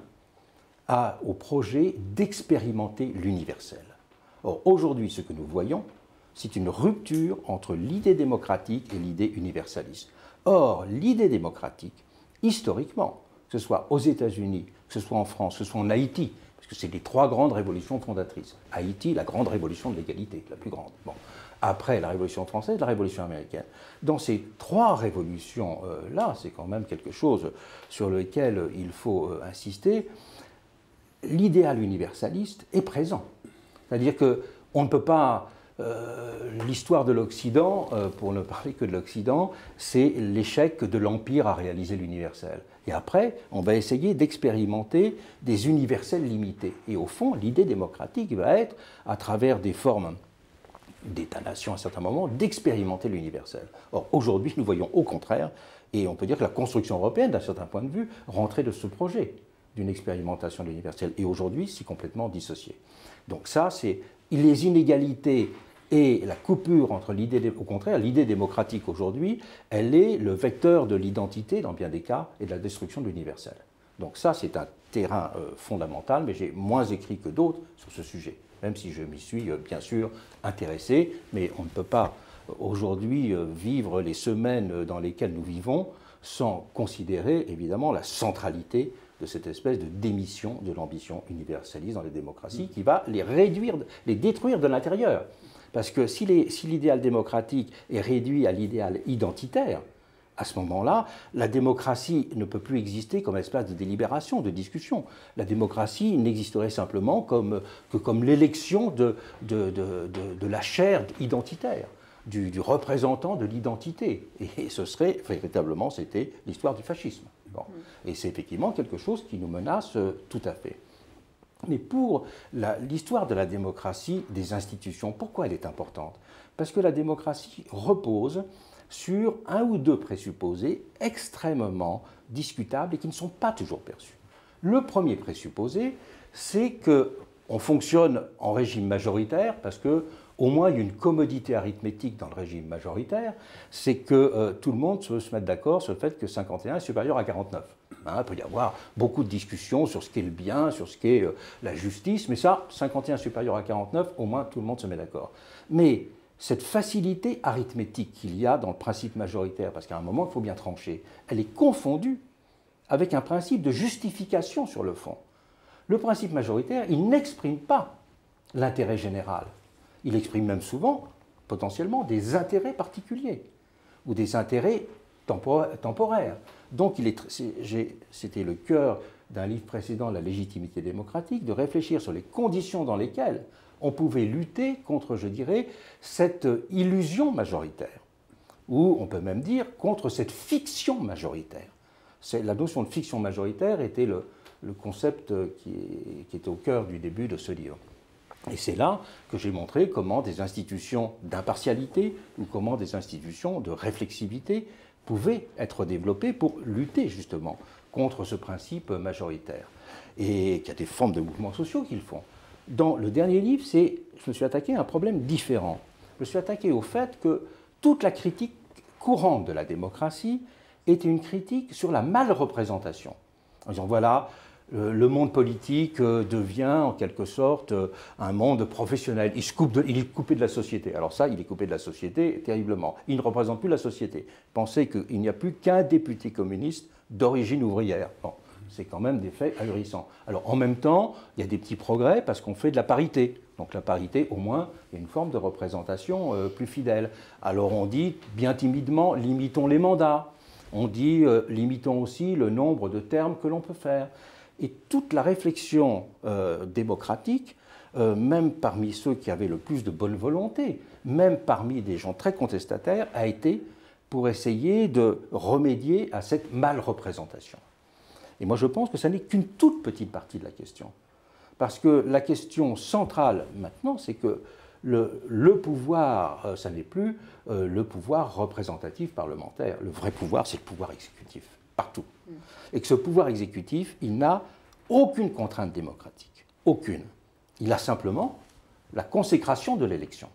à, au projet d'expérimenter l'universel. Or, aujourd'hui, ce que nous voyons, c'est une rupture entre l'idée démocratique et l'idée universaliste. Or, l'idée démocratique, historiquement, que ce soit aux États-Unis, que ce soit en France, que ce soit en Haïti, parce que c'est les trois grandes révolutions fondatrices. Haïti, la grande révolution de l'égalité, la plus grande. Bon. Après la Révolution française, la Révolution américaine. Dans ces trois révolutions-là, euh, c'est quand même quelque chose sur lequel il faut euh, insister, l'idéal universaliste est présent. C'est-à-dire qu'on ne peut pas... Euh, l'histoire de l'Occident, euh, pour ne parler que de l'Occident, c'est l'échec de l'Empire à réaliser l'universel. Et après, on va essayer d'expérimenter des universels limités. Et au fond, l'idée démocratique va être, à travers des formes d'État-nation à certains moments, d'expérimenter l'universel. Or, aujourd'hui, nous voyons au contraire, et on peut dire que la construction européenne, d'un certain point de vue, rentrait de ce projet d'une expérimentation de l'universel. Et aujourd'hui, c'est complètement dissocié. Donc ça, c'est les inégalités et la coupure entre l'idée, au contraire, l'idée démocratique aujourd'hui, elle est le vecteur de l'identité, dans bien des cas, et de la destruction de l'universel. Donc ça, c'est un terrain euh, fondamental, mais j'ai moins écrit que d'autres sur ce sujet, même si je m'y suis, euh, bien sûr, intéressé, mais on ne peut pas euh, aujourd'hui euh, vivre les semaines dans lesquelles nous vivons sans considérer, évidemment, la centralité de cette espèce de démission de l'ambition universaliste dans les démocraties qui va les réduire, les détruire de l'intérieur. Parce que si, les, si l'idéal démocratique est réduit à l'idéal identitaire, à ce moment-là, la démocratie ne peut plus exister comme espace de délibération, de discussion. La démocratie n'existerait simplement comme, que comme l'élection de, de, de, de, de la chair identitaire, du, du représentant de l'identité. Et ce serait, véritablement, c'était l'histoire du fascisme. Bon. Et c'est effectivement quelque chose qui nous menace euh, tout à fait. Mais pour l'histoire de la démocratie des institutions, pourquoi elle est importante? Parce que la démocratie repose sur un ou deux présupposés extrêmement discutables et qui ne sont pas toujours perçus. Le premier présupposé, c'est qu'on fonctionne en régime majoritaire parce que au moins, il y a une commodité arithmétique dans le régime majoritaire, c'est que euh, tout le monde peut se mettre d'accord sur le fait que cinquante et un est supérieur à quarante-neuf. Hein, il peut y avoir beaucoup de discussions sur ce qu'est le bien, sur ce qu'est euh, la justice, mais ça, cinquante et un supérieur à quarante-neuf, au moins tout le monde se met d'accord. Mais cette facilité arithmétique qu'il y a dans le principe majoritaire, parce qu'à un moment, il faut bien trancher, elle est confondue avec un principe de justification sur le fond. Le principe majoritaire, il n'exprime pas l'intérêt général. Il exprime même souvent, potentiellement, des intérêts particuliers ou des intérêts temporaires. Donc, c'était le cœur d'un livre précédent, La légitimité démocratique, de réfléchir sur les conditions dans lesquelles on pouvait lutter contre, je dirais, cette illusion majoritaire, ou on peut même dire contre cette fiction majoritaire. La notion de fiction majoritaire était le, le concept qui, est, qui était au cœur du début de ce livre. Et c'est là que j'ai montré comment des institutions d'impartialité ou comment des institutions de réflexivité pouvaient être développées pour lutter justement contre ce principe majoritaire. Et qu'il y a des formes de mouvements sociaux qui le font. Dans le dernier livre, je me suis attaqué à un problème différent. Je me suis attaqué au fait que toute la critique courante de la démocratie était une critique sur la malreprésentation. En disant, voilà, le monde politique devient en quelque sorte un monde professionnel. Il, se coupe de, il est coupé de la société. Alors ça, il est coupé de la société terriblement. Il ne représente plus la société. Pensez qu'il n'y a plus qu'un député communiste d'origine ouvrière. Bon, c'est quand même des faits ahurissants. Alors en même temps, il y a des petits progrès parce qu'on fait de la parité. Donc la parité, au moins, il y a une forme de représentation euh, plus fidèle. Alors on dit, bien timidement, limitons les mandats. On dit, euh, limitons aussi le nombre de termes que l'on peut faire. Et toute la réflexion euh, démocratique, euh, même parmi ceux qui avaient le plus de bonne volonté, même parmi des gens très contestataires, a été pour essayer de remédier à cette mal-représentation. Et moi je pense que ça n'est qu'une toute petite partie de la question. Parce que la question centrale maintenant, c'est que le, le pouvoir, euh, ça n'est plus euh, le pouvoir représentatif parlementaire. Le vrai pouvoir, c'est le pouvoir exécutif, partout. Et que ce pouvoir exécutif, il n'a aucune contrainte démocratique, aucune. Il a simplement la consécration de l'élection.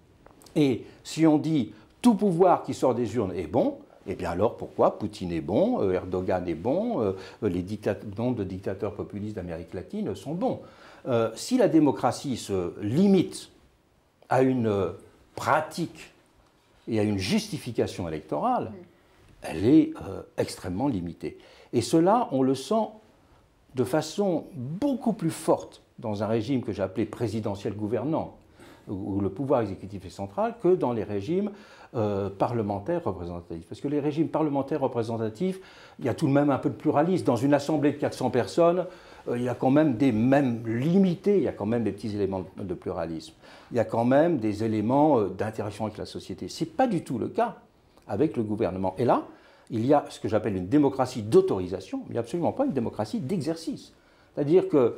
Et si on dit tout pouvoir qui sort des urnes est bon, eh bien alors pourquoi Poutine est bon, euh, Erdogan est bon, euh, les nombres de dictateurs populistes d'Amérique latine sont bons. Euh, si la démocratie se limite à une pratique et à une justification électorale, elle est euh, extrêmement limitée. Et cela, on le sent de façon beaucoup plus forte dans un régime que j'ai appelé présidentiel gouvernant, où le pouvoir exécutif est central, que dans les régimes euh, parlementaires représentatifs. Parce que les régimes parlementaires représentatifs, il y a tout de même un peu de pluralisme. Dans une assemblée de quatre cents personnes, euh, il y a quand même des mêmes limités, il y a quand même des petits éléments de, de pluralisme. Il y a quand même des éléments euh, d'interaction avec la société. Ce n'est pas du tout le cas avec le gouvernement. Et là, il y a ce que j'appelle une démocratie d'autorisation, mais absolument pas une démocratie d'exercice. C'est-à-dire que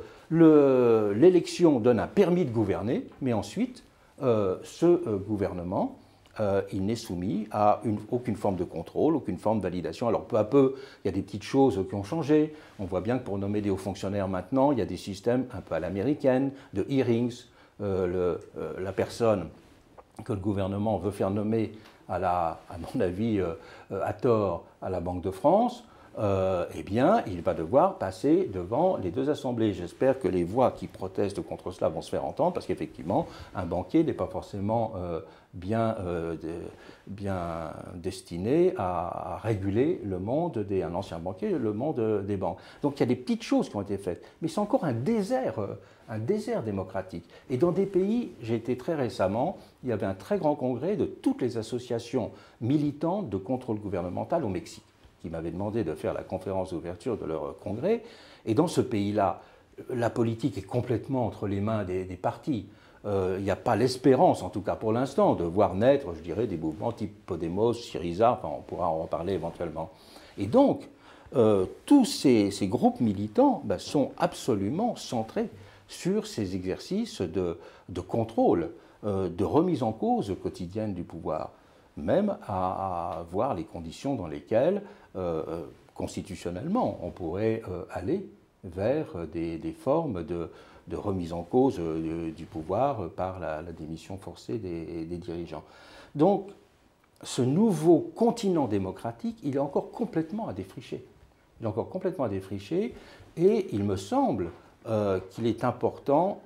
l'élection donne un permis de gouverner, mais ensuite, euh, ce euh, gouvernement, euh, il n'est soumis à une, aucune forme de contrôle, aucune forme de validation. Alors peu à peu, il y a des petites choses qui ont changé. On voit bien que pour nommer des hauts fonctionnaires maintenant, il y a des systèmes un peu à l'américaine, de hearings. Euh, le, euh, la personne que le gouvernement veut faire nommer à, la, à mon avis, euh, à tort, à la Banque de France, euh, eh bien, il va devoir passer devant les deux assemblées. J'espère que les voix qui protestent contre cela vont se faire entendre, parce qu'effectivement, un banquier n'est pas forcément euh, bien, euh, de, bien destiné à, à réguler le monde des, un ancien banquier, le monde des banques. Donc il y a des petites choses qui ont été faites, mais c'est encore un désert, un désert démocratique. Et dans des pays, j'ai été très récemment, il y avait un très grand congrès de toutes les associations militantes de contrôle gouvernemental au Mexique, qui m'avaient demandé de faire la conférence d'ouverture de leur congrès. Et dans ce pays-là, la politique est complètement entre les mains des, des partis. Euh, il n'y a pas l'espérance, en tout cas pour l'instant, de voir naître, je dirais, des mouvements type Podemos, Syriza, enfin on pourra en reparler éventuellement. Et donc, euh, tous ces, ces groupes militants ben, sont absolument centrés sur ces exercices de, de contrôle, euh, de remise en cause quotidienne du pouvoir, même à, à voir les conditions dans lesquelles, euh, constitutionnellement, on pourrait euh, aller vers des, des formes de, de remise en cause euh, du pouvoir par la, la démission forcée des, des dirigeants. Donc, ce nouveau continent démocratique, il est encore complètement à défricher. Il est encore complètement à défricher, et il me semble euh, qu'il est important,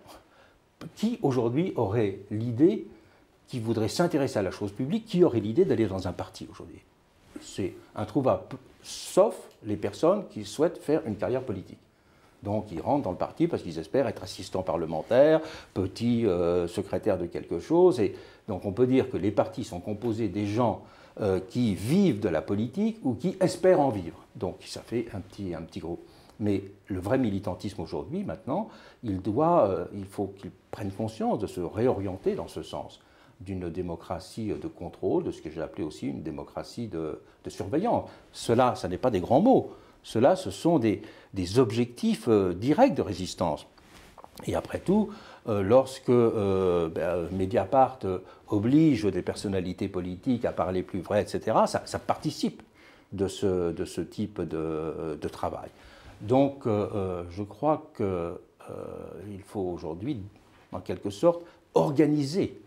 qui aujourd'hui aurait l'idée, qui voudrait s'intéresser à la chose publique, qui aurait l'idée d'aller dans un parti aujourd'hui. C'est introuvable, sauf les personnes qui souhaitent faire une carrière politique. Donc ils rentrent dans le parti parce qu'ils espèrent être assistants parlementaires, petits euh, secrétaires de quelque chose. Et donc on peut dire que les partis sont composés des gens euh, qui vivent de la politique ou qui espèrent en vivre. Donc ça fait un petit, un petit groupe. Mais le vrai militantisme aujourd'hui, maintenant, il, doit, euh, il faut qu'il prenne conscience de se réorienter dans ce sens, d'une démocratie de contrôle, de ce que j'ai appelé aussi une démocratie de, de surveillance. Cela, ce n'est pas des grands mots. Cela, ce sont des, des objectifs euh, directs de résistance. Et après tout, euh, lorsque euh, ben, Mediapart euh, oblige des personnalités politiques à parler plus vrai, et cetera, ça, ça participe de ce, de ce type de, de travail. Donc, euh, je crois qu'il euh, faut aujourd'hui, en quelque sorte, organiser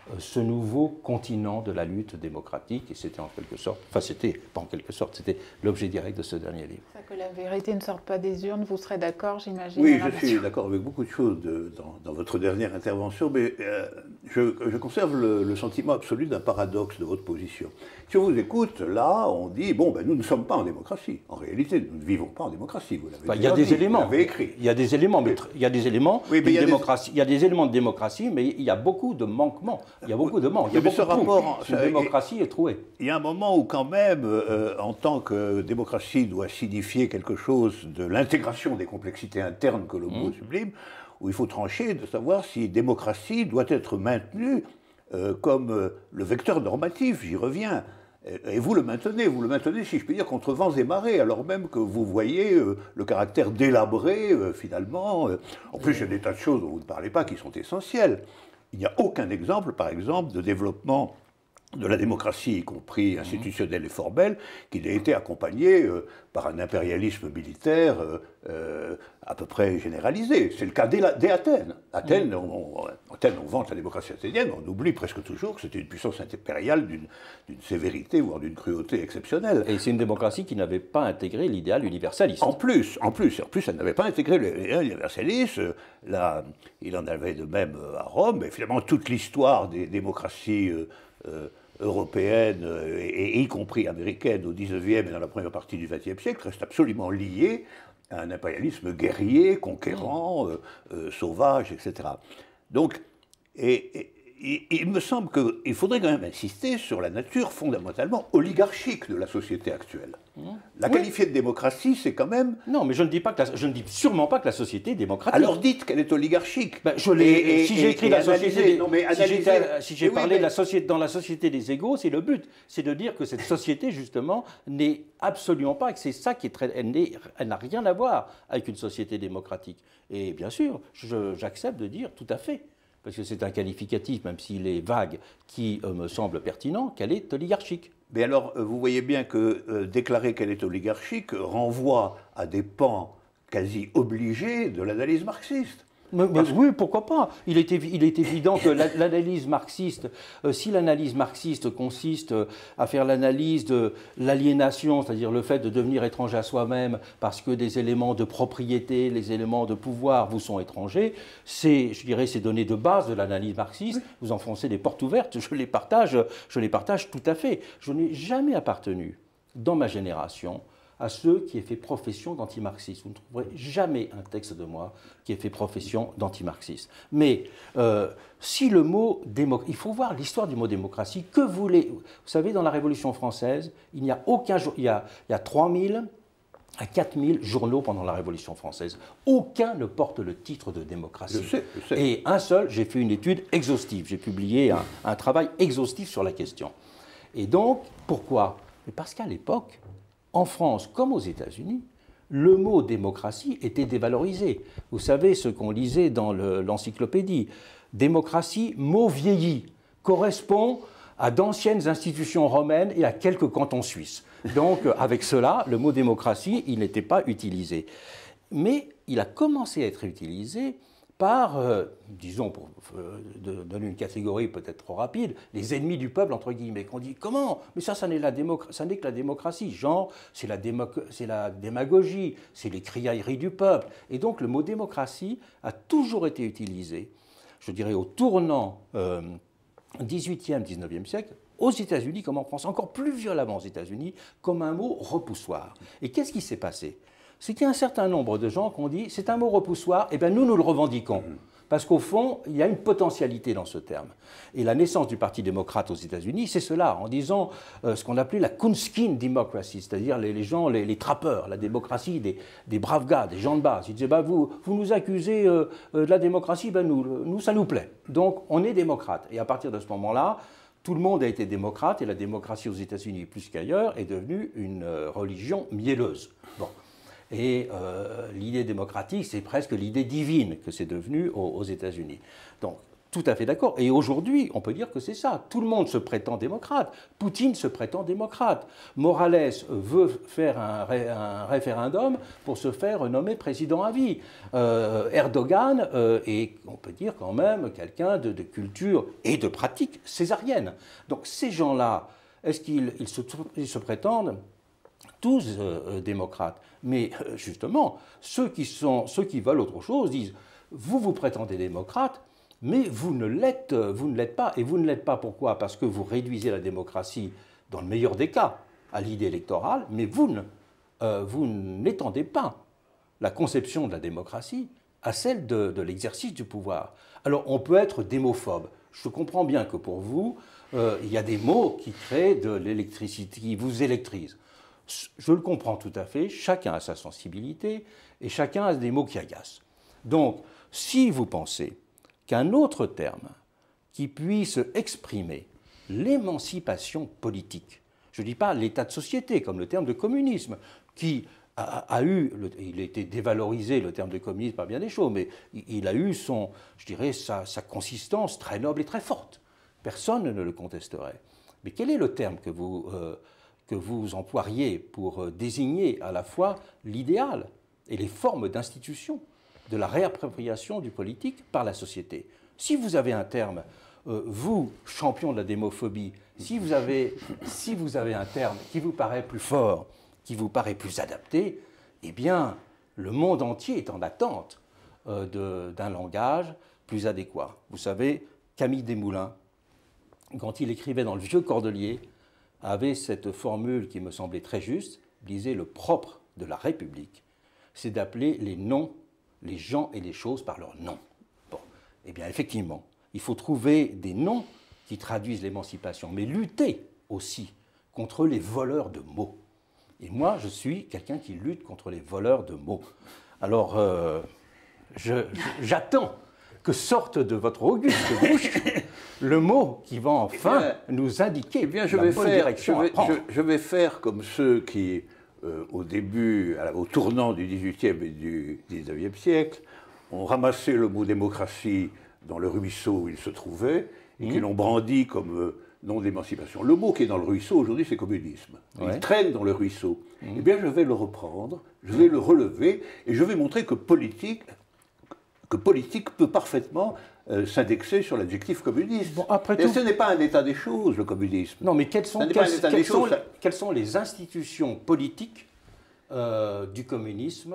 ce nouveau continent de la lutte démocratique, et c'était en quelque sorte, enfin c'était pas en quelque sorte, c'était l'objet direct de ce dernier livre. Ça, que la vérité ne sorte pas des urnes, vous serez d'accord, j'imagine? Oui, je suis d'accord avec beaucoup de choses de, dans, dans votre dernière intervention, mais euh, je, je conserve le, le sentiment absolu d'un paradoxe de votre position. Si on vous écoute, là, on dit, bon, ben, nous ne sommes pas en démocratie. En réalité, nous ne vivons pas en démocratie, vous l'avez enfin, il y a des dit, éléments. vous l'avez écrit. Il y a des éléments, mais il y a des éléments oui, de démocratie. Des... Il y a des éléments de démocratie, mais il y a beaucoup de manquements. Il y a beaucoup de manques. Il y a beaucoup ce de rapport, La démocratie est trouée. Il y a un moment où, quand même, euh, en tant que démocratie doit signifier quelque chose de l'intégration des complexités internes que le mot mmh. sublime, où il faut trancher de savoir si démocratie doit être maintenue euh, comme euh, le vecteur normatif, j'y reviens. Et, et vous le maintenez, vous le maintenez, si je puis dire, contre vents et marées, alors même que vous voyez euh, le caractère délabré, euh, finalement. Euh. En plus, il y a des tas de choses dont vous ne parlez pas qui sont essentielles. Il n'y a aucun exemple, par exemple, de développement de la démocratie, y compris institutionnelle et formelle, qui n'a été accompagné euh, par un impérialisme militaire euh, euh, à peu près généralisé. C'est le cas des, des Athènes. Athènes, on, on, Athènes, on vante la démocratie athénienne, on oublie presque toujours que c'était une puissance impériale d'une sévérité, voire d'une cruauté exceptionnelle. Et c'est une démocratie qui n'avait pas intégré l'idéal universaliste. En plus, en plus, en plus, elle n'avait pas intégré l'idéal universaliste. Là, il en avait de même à Rome, mais finalement, toute l'histoire des démocraties euh, euh, européennes, euh, et, et y compris américaines, au dix-neuvième et dans la première partie du vingtième siècle, reste absolument liée à un impérialisme guerrier, conquérant, euh, euh, sauvage, et cetera. Donc, et, et, et, il me semble qu'il faudrait quand même insister sur la nature fondamentalement oligarchique de la société actuelle. La oui. qualifier de démocratie, c'est quand même... Non, mais je ne dis pas que la, je ne dis sûrement pas que la société est démocratique. Alors dites qu'elle est oligarchique. Ben, je l'ai. Si j'ai écrit la société, non, mais si j'ai si parlé oui, mais... de la société dans la société des égaux, c'est le but, c'est de dire que cette société justement n'est absolument pas, que c'est ça qui est très, elle n'a rien à voir avec une société démocratique. Et bien sûr, j'accepte de dire tout à fait, parce que c'est un qualificatif, même s'il est vague, qui euh, me semble pertinent, qu'elle est oligarchique. Mais alors, vous voyez bien que euh, déclarer qu'elle est oligarchique renvoie à des pans quasi obligés de l'analyse marxiste. Mais, mais oui, pourquoi pas. Il est, il est évident que l'analyse marxiste, euh, si l'analyse marxiste consiste à faire l'analyse de l'aliénation, c'est-à-dire le fait de devenir étranger à soi-même parce que des éléments de propriété, les éléments de pouvoir vous sont étrangers, c'est, je dirais, ces données de base de l'analyse marxiste. Vous enfoncez des portes ouvertes, je les partage, je les partage tout à fait. Je n'ai jamais appartenu, dans ma génération, à ceux qui aient fait profession d'antimarxisme. Vous ne trouverez jamais un texte de moi qui ait fait profession d'antimarxisme. Mais euh, si le mot démocratie, il faut voir l'histoire du mot démocratie. Que voulez vous savez, dans la Révolution française, il n'y a aucun jour, il y a, il y a trois mille à quatre mille journaux pendant la Révolution française. Aucun ne porte le titre de démocratie. Je sais, je sais. Et un seul, j'ai fait une étude exhaustive. J'ai publié un, un travail exhaustif sur la question. Et donc, pourquoi? Parce qu'à l'époque, en France comme aux États-Unis, le mot démocratie était dévalorisé. Vous savez ce qu'on lisait dans l'encyclopédie. Démocratie, mot vieilli, correspond à d'anciennes institutions romaines et à quelques cantons suisses. Donc, avec cela, le mot démocratie, il n'était pas utilisé. Mais il a commencé à être utilisé par, euh, disons, pour euh, de, donner une catégorie peut-être trop rapide, les ennemis du peuple, entre guillemets, qu'on dit, comment? Mais ça, ça n'est que la démocratie. Genre, c'est la, la démagogie, c'est les criailleries du peuple. Et donc, le mot démocratie a toujours été utilisé, je dirais, au tournant euh, dix-huitième, dix-neuvième siècle, aux États-Unis comme en France, encore plus violemment aux États-Unis, comme un mot repoussoir. Et qu'est-ce qui s'est passé? C'est qu'il y a un certain nombre de gens qui ont dit « c'est un mot repoussoir, et bien nous, nous le revendiquons ». Parce qu'au fond, il y a une potentialité dans ce terme. Et la naissance du Parti démocrate aux États-Unis, c'est cela, en disant euh, ce qu'on appelait la coonskin democracy, c'est-à-dire les, les gens, les, les trappeurs, la démocratie des, des braves gars, des gens de base. Ils disaient bah, « vous, vous nous accusez euh, de la démocratie, ben nous, nous, ça nous plaît. Donc on est démocrate ». Et à partir de ce moment-là, tout le monde a été démocrate, et la démocratie aux États-Unis, plus qu'ailleurs, est devenue une euh, religion mielleuse. Bon. Et euh, l'idée démocratique, c'est presque l'idée divine que c'est devenu aux, aux États-Unis. Donc, tout à fait d'accord. Et aujourd'hui, on peut dire que c'est ça. Tout le monde se prétend démocrate. Poutine se prétend démocrate. Morales veut faire un, ré, un référendum pour se faire nommer président à vie. Euh, Erdogan euh, est, on peut dire quand même, quelqu'un de, de culture et de pratique césarienne. Donc ces gens-là, est-ce qu'ils ils se, ils se prétendent tous euh, démocrates? Mais euh, justement, ceux qui, sont, ceux qui veulent autre chose disent « vous vous prétendez démocrate ». Mais vous ne l'êtes, vous ne l'êtes pas. Et vous ne l'êtes pas pourquoi? Parce que vous réduisez la démocratie, dans le meilleur des cas, à l'idée électorale, mais vous ne, euh, vous n'étendez pas la conception de la démocratie à celle de, de l'exercice du pouvoir. Alors on peut être démophobe. Je comprends bien que pour vous, euh, il y a des mots qui créent de l'électricité, qui vous électrisent. Je le comprends tout à fait, chacun a sa sensibilité et chacun a des mots qui agacent. Donc, si vous pensez qu'un autre terme qui puisse exprimer l'émancipation politique, je ne dis pas l'état de société comme le terme de communisme, qui a, a eu, le, il a été dévalorisé le terme de communisme par bien des choses, mais il a eu son, je dirais, sa, sa consistance très noble et très forte. Personne ne le contesterait. Mais quel est le terme que vous, euh, que vous emploieriez pour euh, désigner à la fois l'idéal et les formes d'institution de la réappropriation du politique par la société? Si vous avez un terme, euh, vous, champion de la démophobie, si vous, avez, si vous avez un terme qui vous paraît plus fort, qui vous paraît plus adapté, eh bien, le monde entier est en attente euh, d'un langage plus adéquat. Vous savez, Camille Desmoulins, quand il écrivait dans Le Vieux Cordelier, avait cette formule qui me semblait très juste, il disait « le propre de la République, c'est d'appeler les noms, les gens et les choses par leurs noms. » Bon, eh bien effectivement, il faut trouver des noms qui traduisent l'émancipation, mais lutter aussi contre les voleurs de mots. Et moi, je suis quelqu'un qui lutte contre les voleurs de mots. Alors, euh, j'attends que sorte de votre auguste bouche le mot qui va enfin eh bien, nous indiquer eh bien, je la vais bonne faire, direction je vais, à prendre. Je, je vais faire comme ceux qui, euh, au début, au tournant du dix-huitième et du dix-neuvième siècle, ont ramassé le mot démocratie dans le ruisseau où il se trouvait et mmh. qui l'ont brandi comme euh, nom d'émancipation. Le mot qui est dans le ruisseau aujourd'hui, c'est communisme. Ouais. Il traîne dans le ruisseau. Mmh. Eh bien, je vais le reprendre, je vais le relever et je vais montrer que politique, que politique peut parfaitement euh, s'indexer sur l'adjectif communiste. Bon, après tout, et ce n'est pas un état des choses, le communisme. Non, mais quelles sont, quelles, quelles sont, choses, quelles sont les institutions politiques euh, du communisme,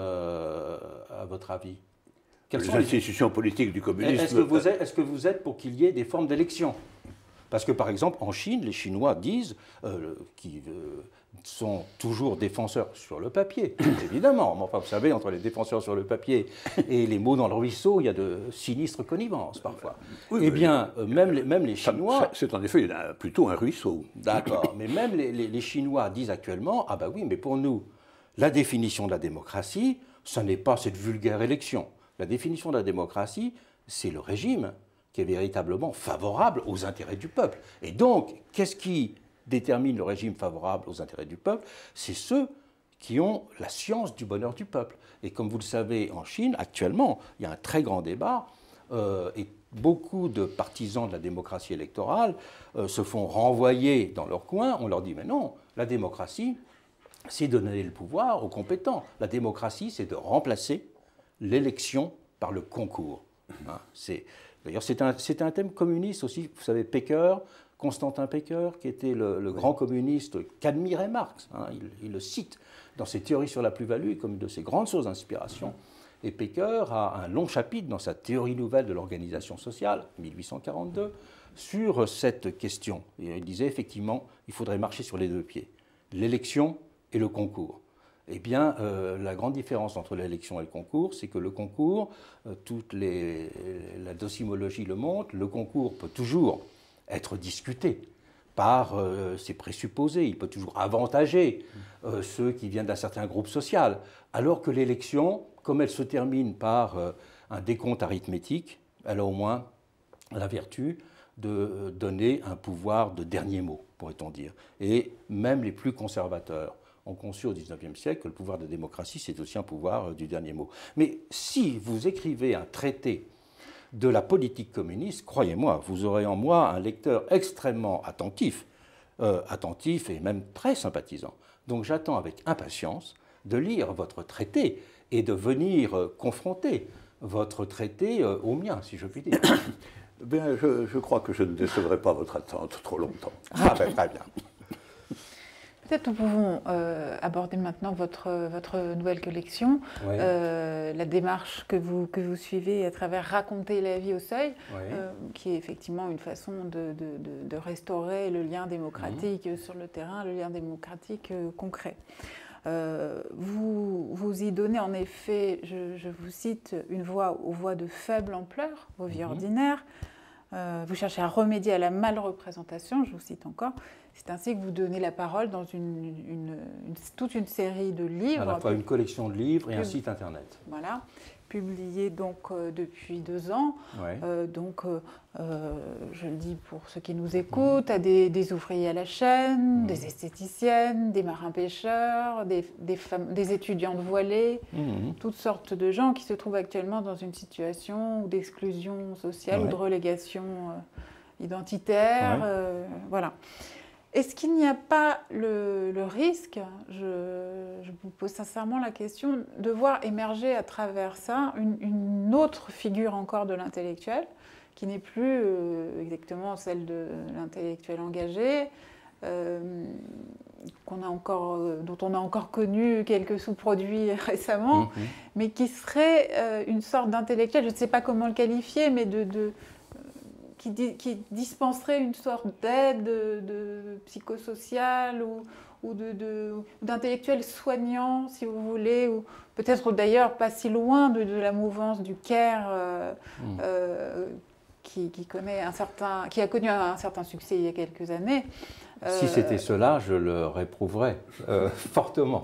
euh, à votre avis? Quelles les sont institutions les... politiques du communisme. Est-ce que, vous êtes, est-ce que vous êtes pour qu'il y ait des formes d'élection? Parce que, par exemple, en Chine, les Chinois disent, euh, qui euh, sont toujours défenseurs sur le papier, évidemment. Mais enfin, vous savez, entre les défenseurs sur le papier et les mots dans le ruisseau, il y a de sinistres connivences, parfois. Oui, eh bien, euh, même, les, même les Chinois... C'est en effet plutôt un ruisseau. D'accord, mais même les, les, les Chinois disent actuellement, ah ben oui, mais pour nous, la définition de la démocratie, ce n'est pas cette vulgaire élection. La définition de la démocratie, c'est le régime qui est véritablement favorable aux intérêts du peuple. Et donc, qu'est-ce qui détermine le régime favorable aux intérêts du peuple? C'est ceux qui ont la science du bonheur du peuple. Et comme vous le savez, en Chine, actuellement, il y a un très grand débat, euh, et beaucoup de partisans de la démocratie électorale euh, se font renvoyer dans leur coin. On leur dit, mais non, la démocratie, c'est donner le pouvoir aux compétents. La démocratie, c'est de remplacer l'élection par le concours. Hein, c'est... D'ailleurs, c'était un, un thème communiste aussi. Vous savez, Pécœur, Constantin Pécœur, qui était le, le grand communiste qu'admirait Marx. Hein, il, il le cite dans ses théories sur la plus-value comme une de ses grandes sources d'inspiration. Et Pécœur a un long chapitre dans sa théorie nouvelle de l'organisation sociale, mille huit cent quarante-deux, sur cette question. Et il disait effectivement, il faudrait marcher sur les deux pieds, l'élection et le concours. Eh bien, euh, la grande différence entre l'élection et le concours, c'est que le concours, euh, toute les, la docimologie le montre, le concours peut toujours être discuté par euh, ses présupposés, il peut toujours avantager euh, ceux qui viennent d'un certain groupe social, alors que l'élection, comme elle se termine par euh, un décompte arithmétique, elle a au moins la vertu de donner un pouvoir de dernier mot, pourrait-on dire. Et même les plus conservateurs ont conçu au dix-neuvième siècle que le pouvoir de démocratie, c'est aussi un pouvoir du dernier mot. Mais si vous écrivez un traité de la politique communiste, croyez-moi, vous aurez en moi un lecteur extrêmement attentif, euh, attentif et même très sympathisant. Donc j'attends avec impatience de lire votre traité et de venir euh, confronter votre traité euh, au mien, si je puis dire. Bien, je, je crois que je ne décevrai pas votre attente trop longtemps. Ah ben, très bien. Peut-être nous pouvons euh, aborder maintenant votre, votre nouvelle collection, oui. euh, la démarche que vous, que vous suivez à travers Raconter la vie au seuil, oui. euh, qui est effectivement une façon de, de, de, de restaurer le lien démocratique mmh. sur le terrain, le lien démocratique euh, concret. Euh, vous, vous y donnez en effet, je, je vous cite, une voix aux voix de faible ampleur, vos vies mmh. ordinaires. Euh, vous cherchez à remédier à la malreprésentation, je vous cite encore. C'est ainsi que vous donnez la parole dans une, une, une, toute une série de livres. À la fois une collection de livres et un site internet. Voilà, publiés donc euh, depuis deux ans. Ouais. Euh, donc, euh, euh, je le dis pour ceux qui nous écoutent, mmh. à des, des ouvriers à la chaîne, mmh. des esthéticiennes, des marins-pêcheurs, des, des, femmes, des étudiantes voilées, mmh. toutes sortes de gens qui se trouvent actuellement dans une situation d'exclusion sociale ouais. ou de relégation euh, identitaire. Ouais. Euh, voilà. Est-ce qu'il n'y a pas le, le risque, je, je vous pose sincèrement la question, de voir émerger à travers ça une, une autre figure encore de l'intellectuel, qui n'est plus euh, exactement celle de l'intellectuel engagé, euh, qu'on a encore, euh, dont on a encore connu quelques sous-produits récemment, mmh. mais qui serait euh, une sorte d'intellectuel, je ne sais pas comment le qualifier, mais de... de Qui, qui dispenserait une sorte d'aide de, de psychosociale ou, ou de, de, d'intellectuel soignant, si vous voulez, ou peut-être d'ailleurs pas si loin de, de la mouvance du CARE, euh, mmh. euh, qui, qui, connaît un certain, qui a connu un, un certain succès il y a quelques années. Euh, si c'était cela, je le réprouverais euh, fortement.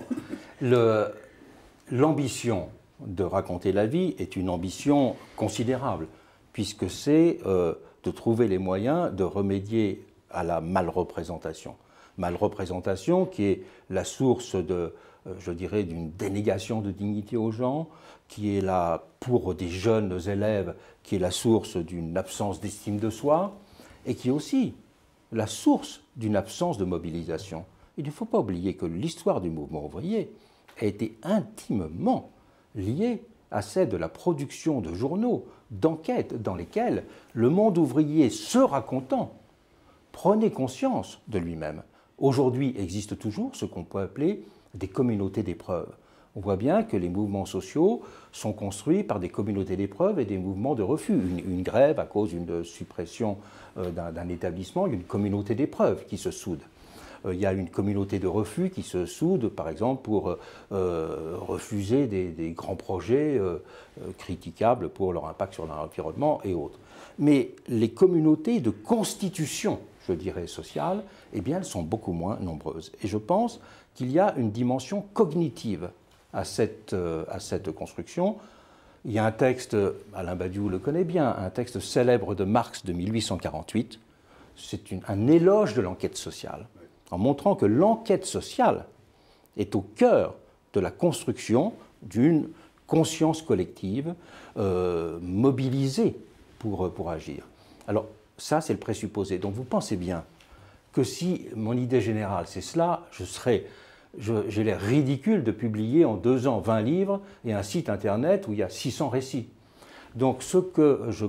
Le, l'ambition de raconter la vie est une ambition considérable, puisque c'est... Euh, de trouver les moyens de remédier à la malreprésentation. Malreprésentation qui est la source de, je dirais, d'une dénégation de dignité aux gens, qui est là, pour des jeunes élèves, qui est la source d'une absence d'estime de soi, et qui est aussi la source d'une absence de mobilisation. Il ne faut pas oublier que l'histoire du mouvement ouvrier a été intimement liée à celle de la production de journaux, d'enquêtes dans lesquelles le monde ouvrier, se racontant, prenait conscience de lui-même. Aujourd'hui existe toujours ce qu'on peut appeler des communautés d'épreuves. On voit bien que les mouvements sociaux sont construits par des communautés d'épreuves et des mouvements de refus. Une, une grève à cause d'une suppression euh, d'un, d'un établissement, il y a une communauté d'épreuves qui se soude. Il y a une communauté de refus qui se soude, par exemple, pour euh, refuser des, des grands projets euh, critiquables pour leur impact sur l'environnement et autres. Mais les communautés de constitution, je dirais, sociale, eh bien, elles sont beaucoup moins nombreuses. Et je pense qu'il y a une dimension cognitive à cette, euh, à cette construction. Il y a un texte, Alain Badiou le connaît bien, un texte célèbre de Marx de mille huit cent quarante-huit, c'est une, un éloge de l'enquête sociale, en montrant que l'enquête sociale est au cœur de la construction d'une conscience collective euh, mobilisée pour, pour agir. Alors ça, c'est le présupposé. Donc vous pensez bien que si mon idée générale, c'est cela, je serais, je, j'ai l'air ridicule de publier en deux ans vingt livres et un site internet où il y a six cents récits. Donc ce que, je,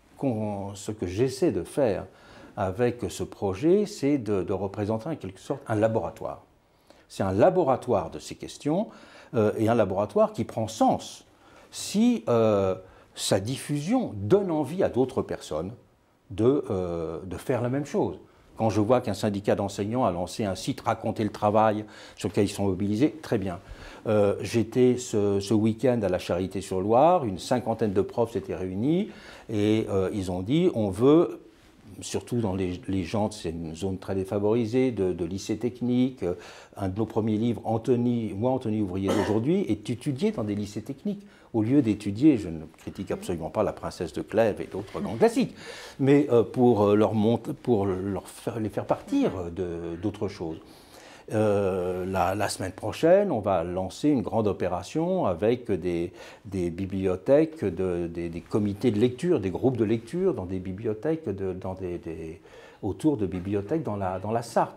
ce que j'essaie de faire avec ce projet, c'est de, de représenter en quelque sorte un laboratoire. C'est un laboratoire de ces questions euh, et un laboratoire qui prend sens si euh, sa diffusion donne envie à d'autres personnes de, euh, de faire la même chose. Quand je vois qu'un syndicat d'enseignants a lancé un site « Raconter le travail » sur lequel ils sont mobilisés, très bien. Euh, j'étais ce, ce week-end à la Charité-sur-Loire, une cinquantaine de profs s'étaient réunis et euh, ils ont dit « on veut » surtout dans les, les gens, c'est une zone très défavorisée, de, de lycée technique. Un de nos premiers livres, Anthony, moi, Anthony Ouvrier d'aujourd'hui, est étudié dans des lycées techniques. Au lieu d'étudier, je ne critique absolument pas La Princesse de Clèves et d'autres grands classiques, mais euh, pour, leur monter, pour leur faire, les faire partir de, d'autres choses. Euh, la, la semaine prochaine, on va lancer une grande opération avec des, des bibliothèques, de, des, des comités de lecture, des groupes de lecture dans des bibliothèques, de, dans des, des, autour de bibliothèques dans la, dans la Sarthe.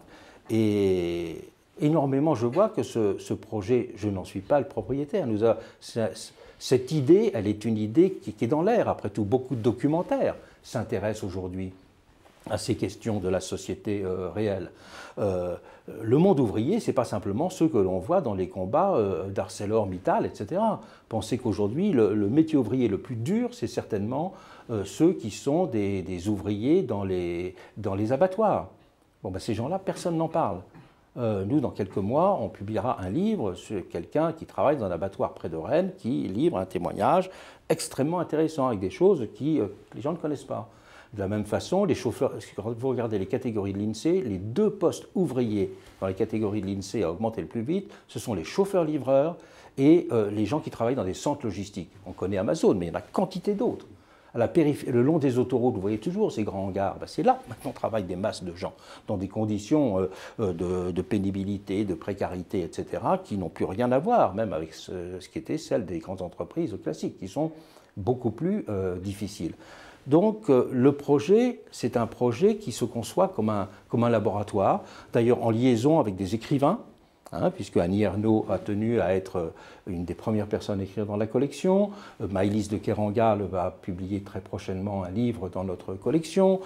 Et énormément, je vois que ce, ce projet, je n'en suis pas le propriétaire. Nous a, cette idée, elle est une idée qui, qui est dans l'air. Après tout, beaucoup de documentaires s'intéressent aujourd'hui à ces questions de la société euh, réelle. Euh, le monde ouvrier, ce n'est pas simplement ceux que l'on voit dans les combats euh, d'ArcelorMittal, et cetera. Pensez qu'aujourd'hui, le, le métier ouvrier le plus dur, c'est certainement euh, ceux qui sont des, des ouvriers dans les, dans les abattoirs. Bon, ben, ces gens-là, personne n'en parle. Euh, nous, dans quelques mois, on publiera un livre sur quelqu'un qui travaille dans un abattoir près de Rennes, qui livre un témoignage extrêmement intéressant, avec des choses qui, euh, que les gens ne connaissent pas. De la même façon, les chauffeurs, quand vous regardez les catégories de l'INSEE, les deux postes ouvriers dans les catégories de l'INSEE à augmenter le plus vite, ce sont les chauffeurs-livreurs et euh, les gens qui travaillent dans des centres logistiques. On connaît Amazon, mais il y en a quantité d'autres. À la périphérie, le long des autoroutes, vous voyez toujours ces grands hangars. Ben, c'est là, maintenant, travaillent des masses de gens, dans des conditions euh, de, de pénibilité, de précarité, et cetera, qui n'ont plus rien à voir, même avec ce, ce qui était celle des grandes entreprises classiques, qui sont beaucoup plus euh, difficiles. Donc euh, le projet, c'est un projet qui se conçoit comme un, comme un laboratoire, d'ailleurs en liaison avec des écrivains, hein, puisque Annie Ernaux a tenu à être une des premières personnes à écrire dans la collection. Euh, Maëlys de Kerangal va publier très prochainement un livre dans notre collection.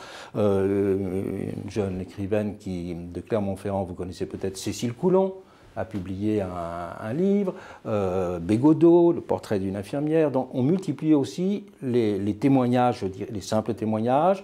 Euh, une jeune écrivaine qui, de Clermont-Ferrand, vous connaissez peut-être Cécile Coulon, a publié un, un livre, euh, Bégodeau, le portrait d'une infirmière. Donc on multiplie aussi les, les témoignages, je dirais, les simples témoignages,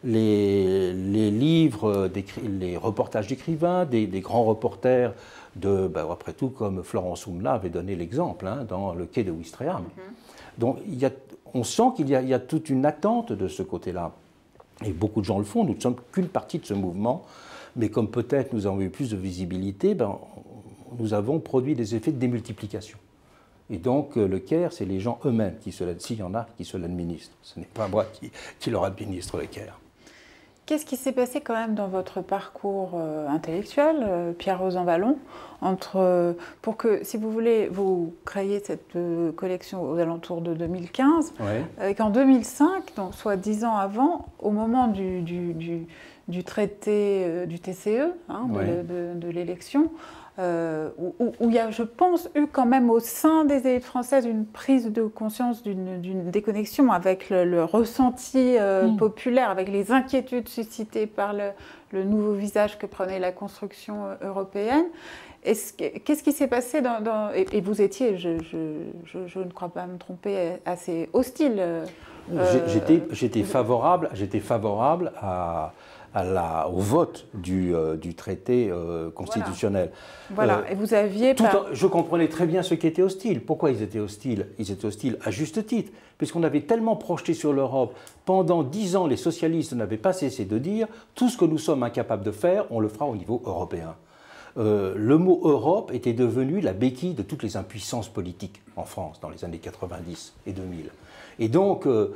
les, les livres, les reportages d'écrivains, des, des grands reporters, de, ben, après tout, comme Florence Umla avait donné l'exemple hein, dans Le quai de Ouistreham. Mm-hmm. Donc il y a, on sent qu'il y a, il y a toute une attente de ce côté-là. Et beaucoup de gens le font, nous ne sommes qu'une partie de ce mouvement, mais comme peut-être nous avons eu plus de visibilité, ben, nous avons produit des effets de démultiplication. Et donc, le C A I R, c'est les gens eux-mêmes qui se l'administrent, s'il y en a qui se l'administrent. Ce n'est pas moi qui, qui leur administre le C A I R. Qu'est-ce qui s'est passé quand même dans votre parcours euh, intellectuel, euh, Pierre Rosanvallon, entre, euh, pour que, si vous voulez, vous créiez cette euh, collection aux alentours de deux mille quinze, ouais. Et qu'en deux mille cinq, donc soit dix ans avant, au moment du, du, du, du traité euh, du T C E, hein, de, ouais. de, de, de l'élection, Euh, où, où il y a, je pense, eu quand même au sein des élites françaises une prise de conscience d'une, d'une déconnexion avec le, le ressenti euh, mmh. populaire, avec les inquiétudes suscitées par le, le nouveau visage que prenait la construction européenne. Est-ce que, qu'est-ce qui s'est passé dans... dans et, et vous étiez, je, je, je, je ne crois pas me tromper, assez hostile. Euh, j'étais, j'étais favorable, j'étais favorable à... À la, au vote du, euh, du traité euh, constitutionnel. Voilà, voilà. Euh, et vous aviez... Tout en, je comprenais très bien ceux qui étaient hostiles. Pourquoi ils étaient hostiles? Ils étaient hostiles à juste titre, puisqu'on avait tellement projeté sur l'Europe. Pendant dix ans, les socialistes n'avaient pas cessé de dire « tout ce que nous sommes incapables de faire, on le fera au niveau européen ». Euh, le mot Europe était devenu la béquille de toutes les impuissances politiques en France dans les années quatre-vingt-dix et deux mille. Et donc, euh,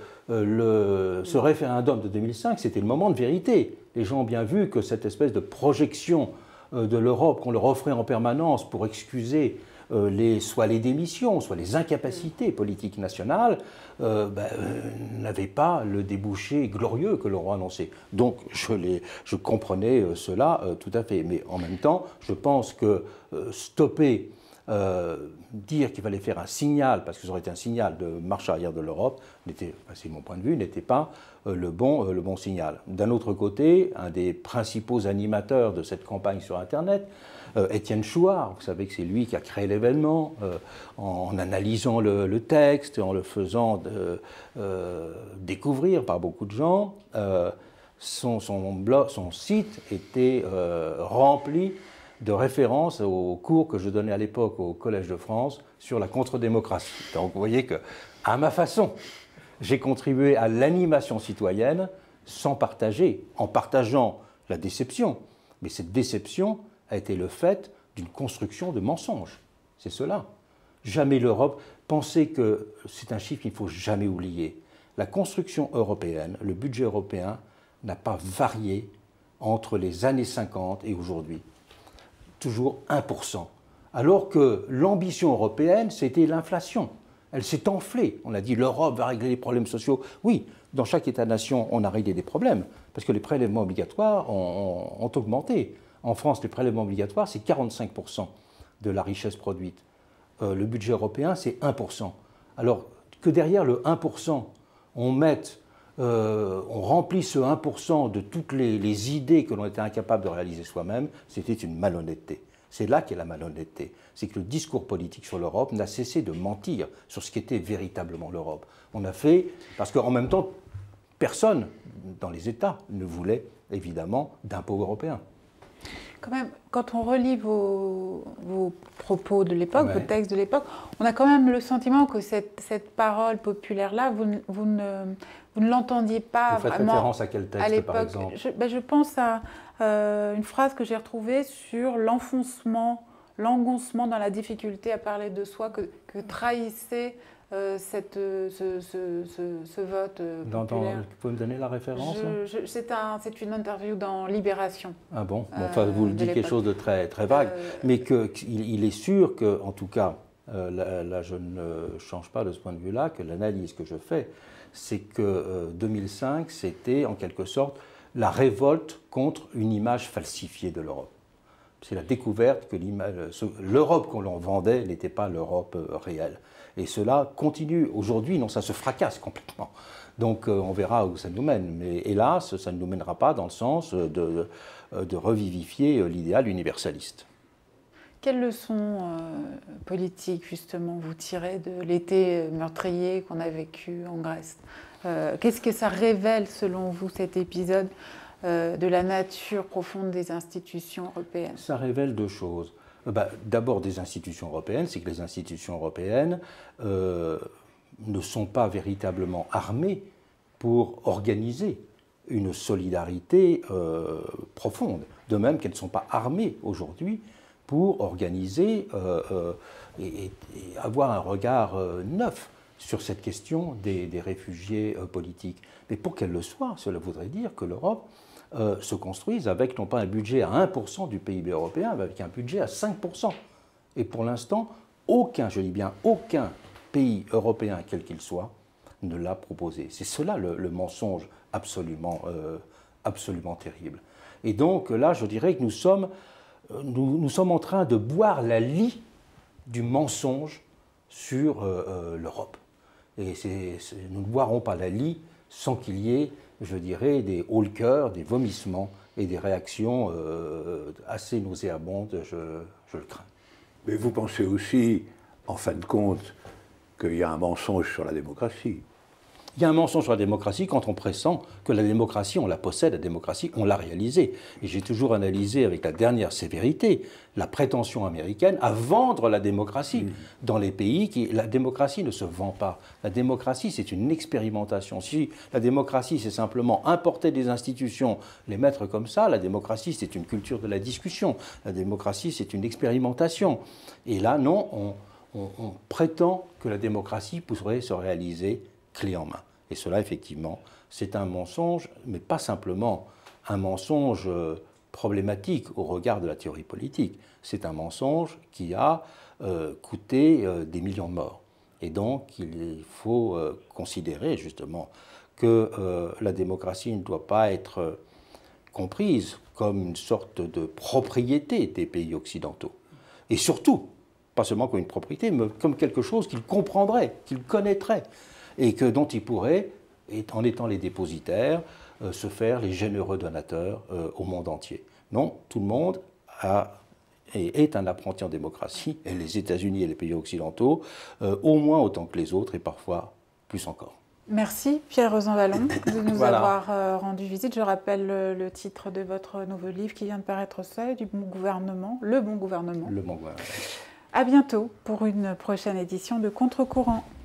le, ce référendum de deux mille cinq, c'était le moment de vérité. Les gens ont bien vu que cette espèce de projection euh, de l'Europe qu'on leur offrait en permanence pour excuser euh, les, soit les démissions, soit les incapacités politiques nationales, euh, ben, euh, n'avait pas le débouché glorieux que l'on annonçait. Donc, je, les, je comprenais cela euh, tout à fait. Mais en même temps, je pense que euh, stopper... Euh, dire qu'il fallait faire un signal, parce que ça aurait été un signal de marche arrière de l'Europe, n'était, c'est mon point de vue, n'était pas euh, le, bon, euh, le bon signal. D'un autre côté, un des principaux animateurs de cette campagne sur Internet, euh, Étienne Chouard, vous savez que c'est lui qui a créé l'événement, euh, en, en analysant le, le texte, en le faisant de, euh, découvrir par beaucoup de gens, euh, son, son, blog, son site était euh, rempli de référence aux cours que je donnais à l'époque au Collège de France sur la contre-démocratie. Donc vous voyez que, à ma façon, j'ai contribué à l'animation citoyenne sans partager, en partageant la déception. Mais cette déception a été le fait d'une construction de mensonges. C'est cela. Jamais l'Europe... Pensez que c'est un chiffre qu'il ne faut jamais oublier. La construction européenne, le budget européen, n'a pas varié entre les années cinquante et aujourd'hui. toujours un pour cent. Alors que l'ambition européenne, c'était l'inflation. Elle s'est enflée. On a dit l'Europe va régler les problèmes sociaux. Oui, dans chaque État-nation, on a réglé des problèmes, parce que les prélèvements obligatoires ont, ont, ont augmenté. En France, les prélèvements obligatoires, c'est quarante-cinq pour cent de la richesse produite. Euh, le budget européen, c'est un pour cent. Alors que derrière le un pour cent, on mette, euh, on remplisse ce un pour cent de toutes les, les idées que l'on était incapable de réaliser soi-même, c'était une malhonnêteté. C'est là qu'est la malhonnêteté. C'est que le discours politique sur l'Europe n'a cessé de mentir sur ce qu'était véritablement l'Europe. On a fait, parce qu'en même temps, personne dans les États ne voulait évidemment d'impôts européens. Quand même, quand on relit vos, vos propos de l'époque, Ouais. vos textes de l'époque, on a quand même le sentiment que cette, cette parole populaire-là, vous, vous ne, vous ne l'entendiez pas Vous faites vraiment. référence à quel texte, à l'époque. par exemple? je, ben, je pense à euh, une phrase que j'ai retrouvée sur l'enfoncement, l'engoncement dans la difficulté à parler de soi que, que trahissait euh, cette, ce, ce, ce, ce vote euh, Dans, dans, populaire. vous pouvez me donner la référence? Je, je, c'est, un, c'est une interview dans Libération. Ah bon, bon Euh, enfin, vous le de dites quelque l'époque. chose de très, très vague, Euh, mais qu'il il est sûr que, en tout cas, euh, là, là, je ne change pas de ce point de vue-là, que l'analyse que je fais, c'est que euh, deux mille cinq, c'était en quelque sorte la révolte contre une image falsifiée de l'Europe. C'est la découverte que l'Europe qu'on l'on vendait n'était pas l'Europe euh, réelle. Et cela continue. Aujourd'hui, non, ça se fracasse complètement. Donc euh, on verra où ça nous mène. Mais hélas, ça ne nous mènera pas dans le sens de, de, de revivifier l'idéal universaliste. Quelles leçons euh, politiques, justement, vous tirez de l'été meurtrier qu'on a vécu en Grèce? euh, Qu'est-ce que ça révèle, selon vous, cet épisode euh, de la nature profonde des institutions européennes? Ça révèle deux choses. Euh, bah, D'abord, des institutions européennes, c'est que les institutions européennes euh, ne sont pas véritablement armées pour organiser une solidarité euh, profonde. De même qu'elles ne sont pas armées aujourd'hui pour organiser euh, euh, et, et avoir un regard euh, neuf sur cette question des, des réfugiés euh, politiques. Mais pour qu'elle le soit, cela voudrait dire que l'Europe euh, se construise avec non pas un budget à un pour cent du P I B européen, mais avec un budget à cinq pour cent. Et pour l'instant, aucun, je dis bien aucun pays européen, quel qu'il soit, ne l'a proposé. C'est cela le, le mensonge absolument, euh, absolument terrible. Et donc là, je dirais que nous sommes Nous, nous sommes en train de boire la lie du mensonge sur euh, euh, l'Europe. Et c'est, c'est, nous ne boirons pas la lie sans qu'il y ait, je dirais, des hauts-le-cœur, des vomissements et des réactions euh, assez nauséabondes, je, je le crains. Mais vous pensez aussi, en fin de compte, qu'il y a un mensonge sur la démocratie? Il y a un mensonge sur la démocratie quand on pressent que la démocratie, on la possède, la démocratie, on l'a réalisée. Et j'ai toujours analysé avec la dernière sévérité la prétention américaine à vendre la démocratie mmh. dans les pays qui... La démocratie ne se vend pas. La démocratie, c'est une expérimentation. Si la démocratie, c'est simplement importer des institutions, les mettre comme ça, la démocratie, c'est une culture de la discussion. La démocratie, c'est une expérimentation. Et là, non, on, on, on prétend que la démocratie pourrait se réaliser clé en main. Et cela, effectivement, c'est un mensonge, mais pas simplement un mensonge problématique au regard de la théorie politique. C'est un mensonge qui a euh, coûté euh, des millions de morts. Et donc, il faut euh, considérer, justement, que euh, la démocratie ne doit pas être euh, comprise comme une sorte de propriété des pays occidentaux. Et surtout, pas seulement comme une propriété, mais comme quelque chose qu'ils comprendraient, qu'ils connaîtraient, et que, dont ils pourraient, en étant les dépositaires, euh, se faire les généreux donateurs euh, au monde entier. Non, tout le monde a, est, est un apprenti en démocratie, et les États-Unis et les pays occidentaux, euh, au moins autant que les autres, et parfois plus encore. Merci Pierre Rosanvallon de nous Voilà. avoir euh, rendu visite. Je rappelle le, le titre de votre nouveau livre qui vient de paraître au Seuil, du bon gouvernement, Le bon gouvernement. Le bon gouvernement. À bientôt pour une prochaine édition de Contre-courant.